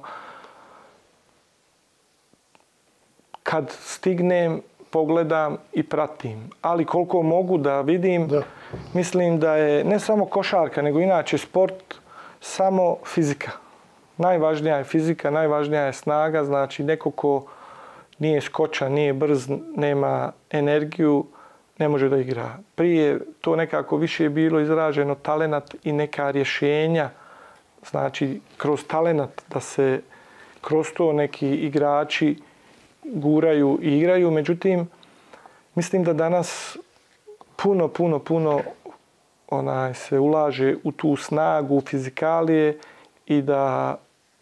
kad stignem, pogledam i pratim. Ali koliko mogu da vidim, da. Mislim da je ne samo košarka, nego inače sport, samo fizika. Najvažnija je fizika, najvažnija je snaga, znači neko ko nije skočan, nije brz, nema energiju, ne može da igra. Prije to nekako više je bilo izraženo talenat i neka rješenja, znači kroz talenat da se kroz to neki igrači guraju i igraju. Međutim, mislim da danas puno, puno, puno onaj, se ulaže u tu snagu, u fizikalije i da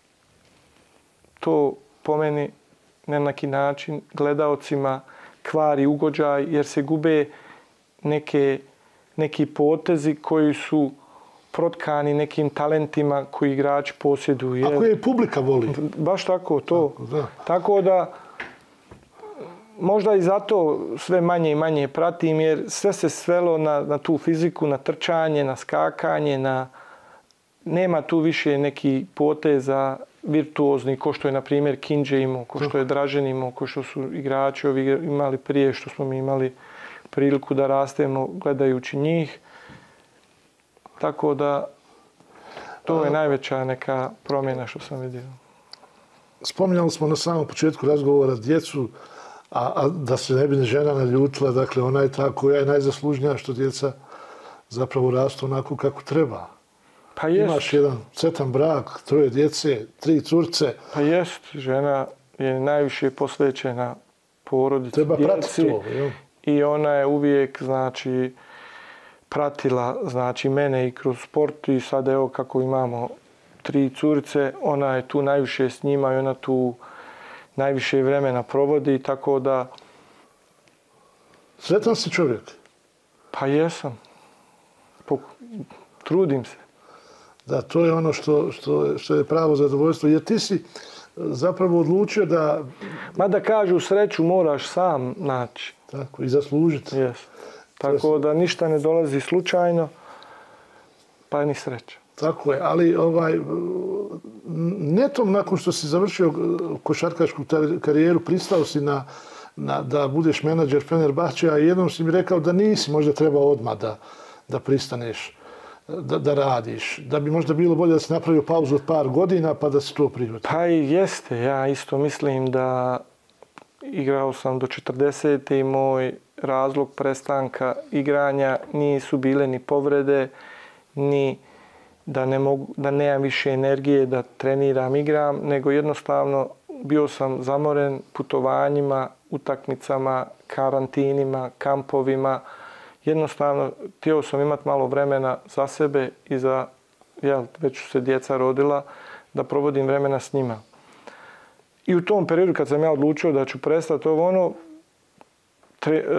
to po meni na neki način gledaocima kvari ugođaj jer se gube neke, neki potezi koji su protkani nekim talentima koji igrači posjeduju. A koje i publika voli. Baš tako, to. Tako da. Tako da možda i zato sve manje i manje pratim jer sve se svelo na, na tu fiziku, na trčanje, na skakanje, na... Nema tu više neki poteza virtuozni, ko što je, na primjer, Kinđe imao, ko što je Dražen imao, ko što su igrači ovi imali prije, što smo mi imali priliku da rastemo gledajući njih. Tako da, to je najveća neka promjena što sam vidio. Spominjali smo na samom početku razgovora djecu, a, a da se ne bi žena naljutila, dakle ona je ta koja je najzaslužnija što djeca zapravo rastu onako kako treba. Pa jest. Imaš jedan cetan brak, troje djece, tri curce. Pa jest, žena je najviše posvećena porodici, treba djeci. pratiti to, jel? I ona je uvijek, znači, pratila, znači, mene i kroz sport i sad evo kako imamo tri curice, ona je tu najviše s njima i ona tu najviše vremena provodi, tako da... Sretan si čovjek? Pa jesam. Trudim se. Da, to je ono što, što, što je pravo zadovoljstvo. Jer ti si zapravo odlučio da... Mada kažu sreću moraš sam naći. Tako, i zaslužiti. Yes. Tako da ništa ne dolazi slučajno, pa ni sreća. Tako je, ali ovaj, netom nakon što si završio košarkašku karijeru, pristao si na, na, da budeš menadžer Fenerbahčeja, a jednom si mi rekao da nisi možda trebao odmah da, da pristaneš, da, da radiš. Da bi možda bilo bolje da si napravio pauzu od par godina pa da se to prihvati. Pa i jeste, ja isto mislim da igrao sam do četrdesete i moj razlog prestanka igranja nisu bile ni povrede, ni da ne mogu, da nemam više energije da treniram, igram, nego jednostavno bio sam zamoren putovanjima, utakmicama, karantinima, kampovima. Jednostavno, htio sam imati malo vremena za sebe i za, ja, već su se djeca rodila, da provodim vremena s njima. I u tom periodu kad sam ja odlučio da ću prestati ovo ono, tre, e,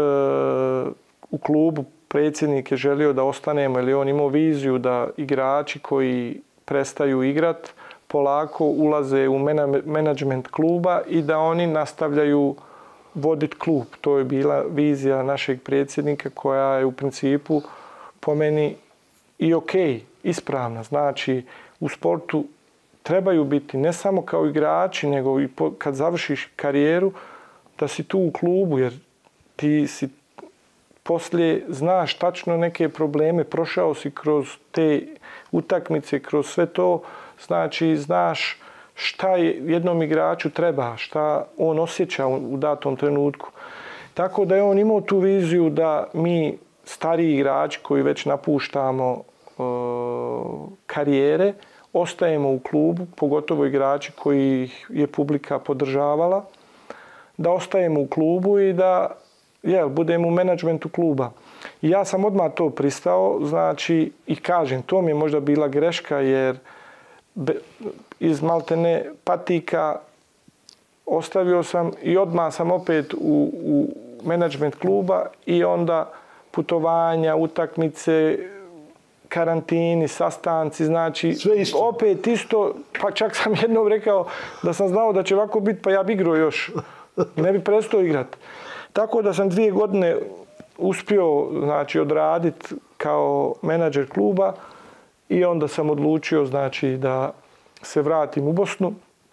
u klubu predsjednik je želio da ostanemo, ili on imao viziju da igrači koji prestaju igrat polako ulaze u menadžment kluba i da oni nastavljaju voditi klub. To je bila vizija našeg predsjednika koja je u principu po meni i ok, ispravna. Znači, u sportu trebaju biti ne samo kao igrači, nego i po, kad završiš karijeru, da si tu u klubu, jer ti si poslije znaš tačno neke probleme, prošao si kroz te utakmice, kroz sve to, znači znaš šta je jednom igraču treba, šta on osjeća u datom trenutku. Tako da je on imao tu viziju da mi, stariji igrači koji već napuštamo e, karijere, ostajemo u klubu, pogotovo igrači koji je publika podržavala, da ostajemo u klubu i da jel, budemo u menadžmentu kluba. I ja sam odmah to pristao, znači, i kažem, to mi je možda bila greška, jer be, iz maltene patika ostavio sam i odmah sam opet u, u menadžment kluba i onda putovanja, utakmice, karantini, sastanci, znači isto. Opet isto, pa čak sam jednom rekao da sam znao da će ovako biti, pa ja bi igrao još, ne bi prestao igrati. Tako da sam dvije godine uspio, znači, odraditi kao menadžer kluba i onda sam odlučio, znači, da se vratim u Bosnu.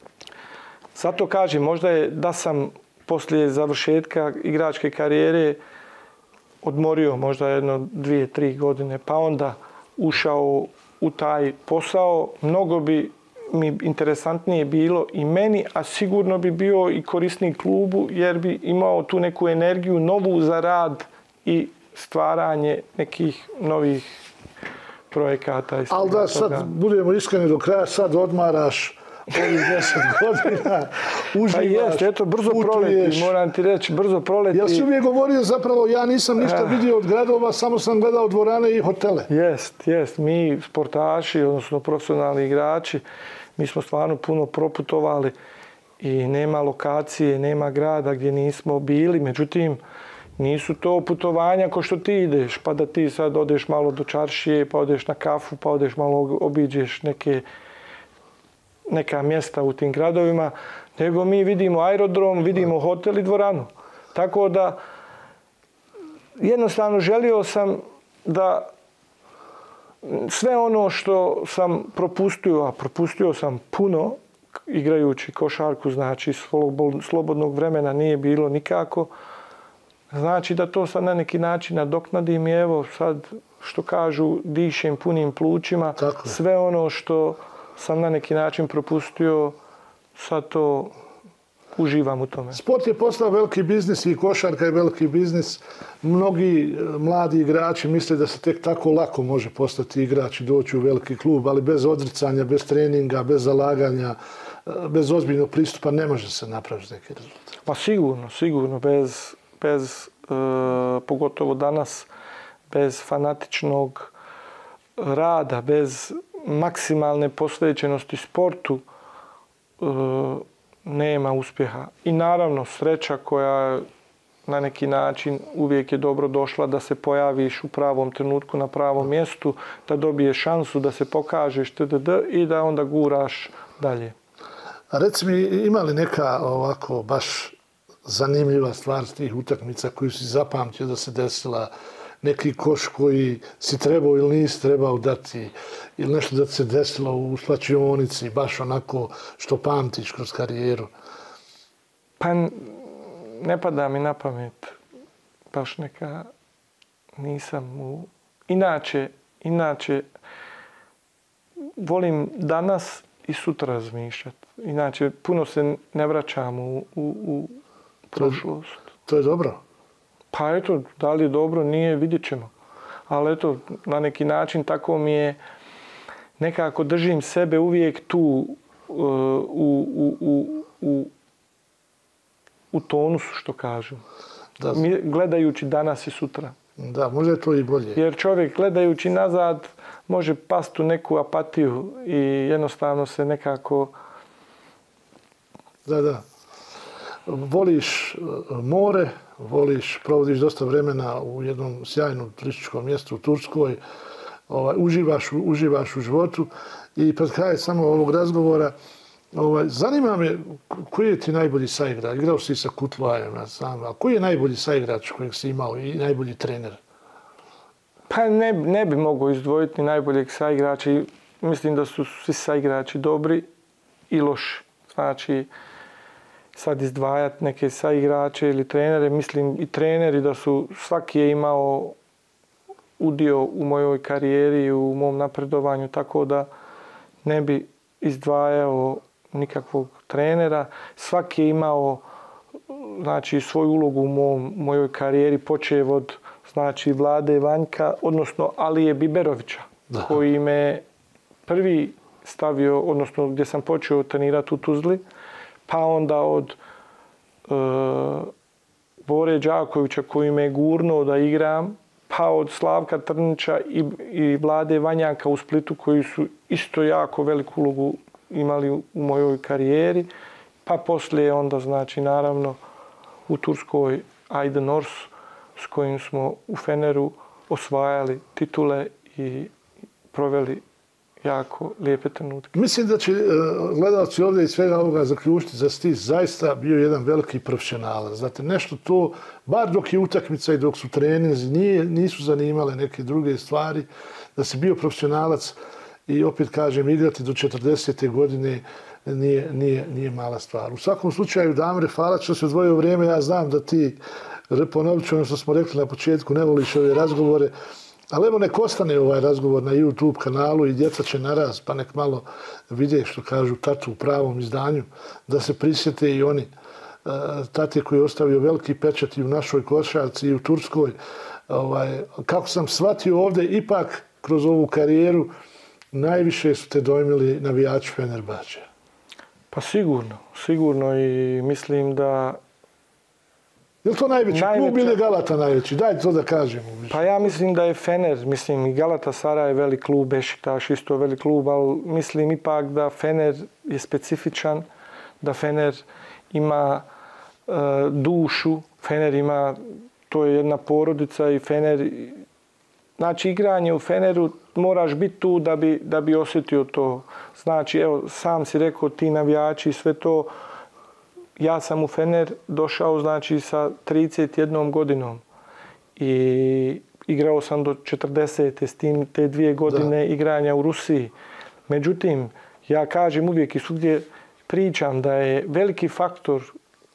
Zato kažem, možda je da sam poslije završetka igračke karijere odmorio možda jedno dvije, tri godine, pa onda ušao u taj posao, mnogo bi mi interesantnije bilo i meni, a sigurno bi bio i korisniji klubu, jer bi imao tu neku energiju novu za rad i stvaranje nekih novih projekata. Ali da sad budemo iskreni do kraja, sad odmaraš, ovih deset godina, uživaš, Pa jest, eto, brzo proleti, moram ti reći, brzo proleti. Ja si uvijek govorio zapravo, ja nisam ništa vidio od gradova, samo sam gledao dvorane i hotele. Jest, jest. Mi sportaši, odnosno profesionalni igrači, mi smo stvarno puno proputovali i nema lokacije, nema grada gdje nismo bili. Međutim, nisu to putovanja ko što ti ideš, pa da ti sad odeš malo do čaršije, pa odeš na kafu, pa odeš malo obiđeš neke, neka mjesta u tim gradovima, nego mi vidimo aerodrom, vidimo hotel i dvoranu. Tako da, jednostavno želio sam da sve ono što sam propustio, a propustio sam puno, igrajući košarku, znači slobodnog vremena nije bilo nikako, znači da to sad na neki način nadoknadim i evo sad, što kažu, dišem punim plućima. Sve ono što sam na neki način propustio, sad to uživam u tome. Sport je postao veliki biznis i košarka je veliki biznis. Mnogi mladi igrači misle da se tek tako lako može postati igrač i doći u veliki klub, ali bez odricanja, bez treninga, bez zalaganja, bez ozbiljnog pristupa ne može se napraviti neki rezultat. Pa sigurno, sigurno. Bez, bez e, pogotovo danas, bez fanatičnog rada, bez maksimalne posvećenosti sportu, e, nema uspjeha. I naravno sreća koja na neki način uvijek je dobro došla da se pojaviš u pravom trenutku na pravom mjestu, da dobiješ šansu da se pokažeš tdd i da onda guraš dalje. A reci mi, ima li neka ovako baš zanimljiva stvar s tih utakmica koju si zapamtio da se desila, neki koš koji si trebao ili nisi trebao dati, ili nešto da se desilo u slačionici, baš onako što pamtiš kroz karijeru? Pa ne pada mi na pamet baš neka, nisam u... Inače, inače, volim danas i sutra razmišljati. Inače, puno se ne vraćam u, u, u prošlost. To je dobro. Pa eto, da li je dobro, nije, vidjet ćemo. Ali eto, na neki način tako mi je, nekako držim sebe uvijek tu uh, u, u, u, u, u tonusu, što kažu. Da. Gledajući danas i sutra. Da, možda je to i bolje. Jer čovjek gledajući nazad može pasti u neku apatiju i jednostavno se nekako... Da, da. Voliš more, voliš, provodiš dosta vremena u jednom sjajnom turističkom mjestu u Turskoj, ovaj, uživaš, uživaš u životu i pred kraj samo ovog razgovora, ovaj, zanima me koji je ti najbolji saigrač? Igrao si sa Kutluajem, ja sam, a koji je najbolji saigrač kojeg si imao i najbolji trener? Pa ne, ne bi mogao izdvojiti najboljeg saigrača. Mislim da su svi saigrači dobri i loši. Znači, sad izdvajati neke saigrače ili trenere, mislim i treneri da su, svaki je imao udio u mojoj karijeri i u mom napredovanju, tako da ne bi izdvajao nikakvog trenera. Svaki je imao, znači, svoju ulogu u mom, mojoj karijeri, počev od, znači, Vlade Vanjka, odnosno Alije Biberovića, da, koji me prvi stavio, odnosno gdje sam počeo trenirati u Tuzli, pa onda od e, Bore Đakovića koji me je gurnuo da igram, pa od Slavka Trnića i, i Vlade Vanjaka u Splitu koji su isto jako veliku ulogu imali u mojoj karijeri, pa poslije onda, znači, naravno u Turskoj Aydın Ors s kojim smo u Feneru osvajali titule i proveli jako lijepe trenutke. Mislim da će gledalci ovdje iz svega ovoga zaključiti da si ti zaista bio jedan veliki profesionalac. Znate, nešto to, bar dok je utakmica i dok su treninzi, nije, nisu zanimale neke druge stvari, da si bio profesionalac i opet kažem, igrati do četrdesete godine nije, nije, nije mala stvar. U svakom slučaju, Damire, hvala što se odvojio vrijeme. Ja znam da ti, ponovit ću ono što smo rekli na početku, ne voliš ove razgovore, ali evo nek ostane ovaj razgovor na YouTube kanalu i djeca će naraz, pa nek malo vide što kažu tatu u pravom izdanju, da se prisjete i oni tate koji je ostavio veliki pečat i u našoj košarci i u Turskoj. Ovaj, kako sam shvatio ovdje, ipak kroz ovu karijeru najviše su te dojmili navijači Fenerbahčeja. Pa sigurno, sigurno i mislim da... Je li to najveći Najveća... klub ili Galata najveći? Daj to da kažemo. Pa ja mislim da je Fener, mislim i Galatasaray je velik klub, Bešiktaš isto velik klub, ali mislim ipak da Fener je specifičan, da Fener ima e, dušu, Fener ima, to je jedna porodica i Fener, znači igranje u Feneru moraš biti tu da bi, da bi osjetio to. Znači, evo, sam si rekao ti navijači i sve to, ja sam u Fener došao znači sa trideset jednom godinom i igrao sam do četrdesete s tim te dvije godine da. Igranja u Rusiji. Međutim, ja kažem uvijek i svugdje pričam da je veliki faktor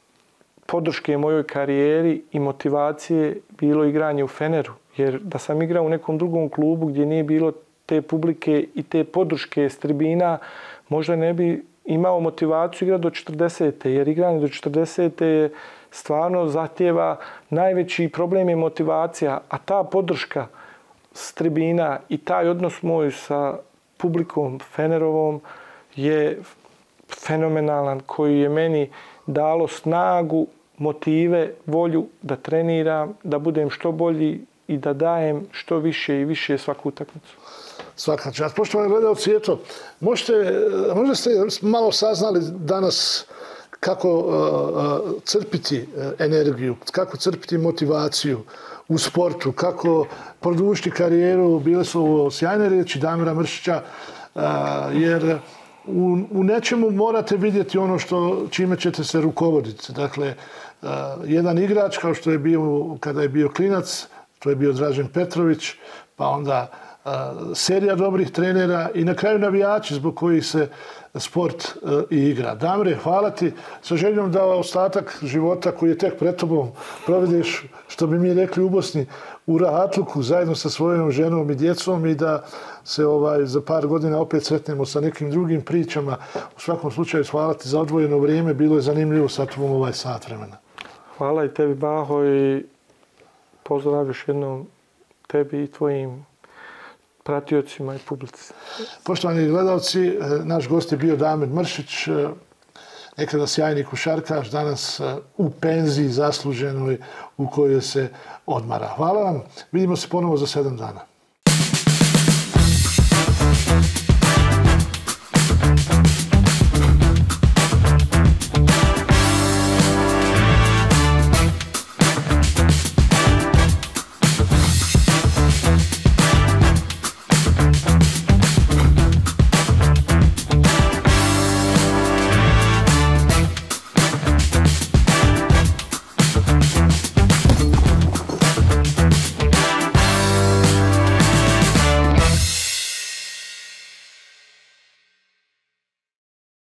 podrške mojoj karijeri i motivacije bilo igranje u Feneru. Jer da sam igrao u nekom drugom klubu gdje nije bilo te publike i te podrške s tribina, možda ne bi imao motivaciju igrati do četrdesete. Jer igranje do četrdesete stvarno zahtjeva, najveći problem je motivacija, a ta podrška s tribina i taj odnos moj sa publikom Fenerovom je fenomenalan, koji je meni dalo snagu, motive, volju da treniram, da budem što bolji i da dajem što više i više svaku utakmicu. Svaka čast. Poštovani gledalci, eto, možete, možda ste malo saznali danas kako uh, crpiti energiju, kako crpiti motivaciju u sportu, kako produžiti karijeru. Bile su ovo sjajne riječi Damira Mršića, uh, jer u, u nečemu morate vidjeti ono što, čime ćete se rukovoditi. Dakle, uh, jedan igrač kao što je bio kada je bio klinac, to je bio Dražen Petrović, pa onda uh, serija dobrih trenera i na kraju navijači zbog kojih se sport uh, i igra. Damire, hvala ti, sa željom da ostatak života koji je tek pred tobom provedeš, što bi mi rekli u Bosni, u rahatluku zajedno sa svojom ženom i djecom i da se ovaj za par godina opet sretnemo sa nekim drugim pričama. U svakom slučaju hvala ti za odvojeno vrijeme, bilo je zanimljivo sa tobom ovaj sat vremena. Hvala i tebi, Baho, i pozdrav još jednom tebi i tvojim pratiocima i publici. Poštovani gledalci, naš gost je bio Damir Mršić, nekada sjajni košarkaš, danas u penziji zasluženoj u kojoj se odmara. Hvala vam, vidimo se ponovo za sedam dana.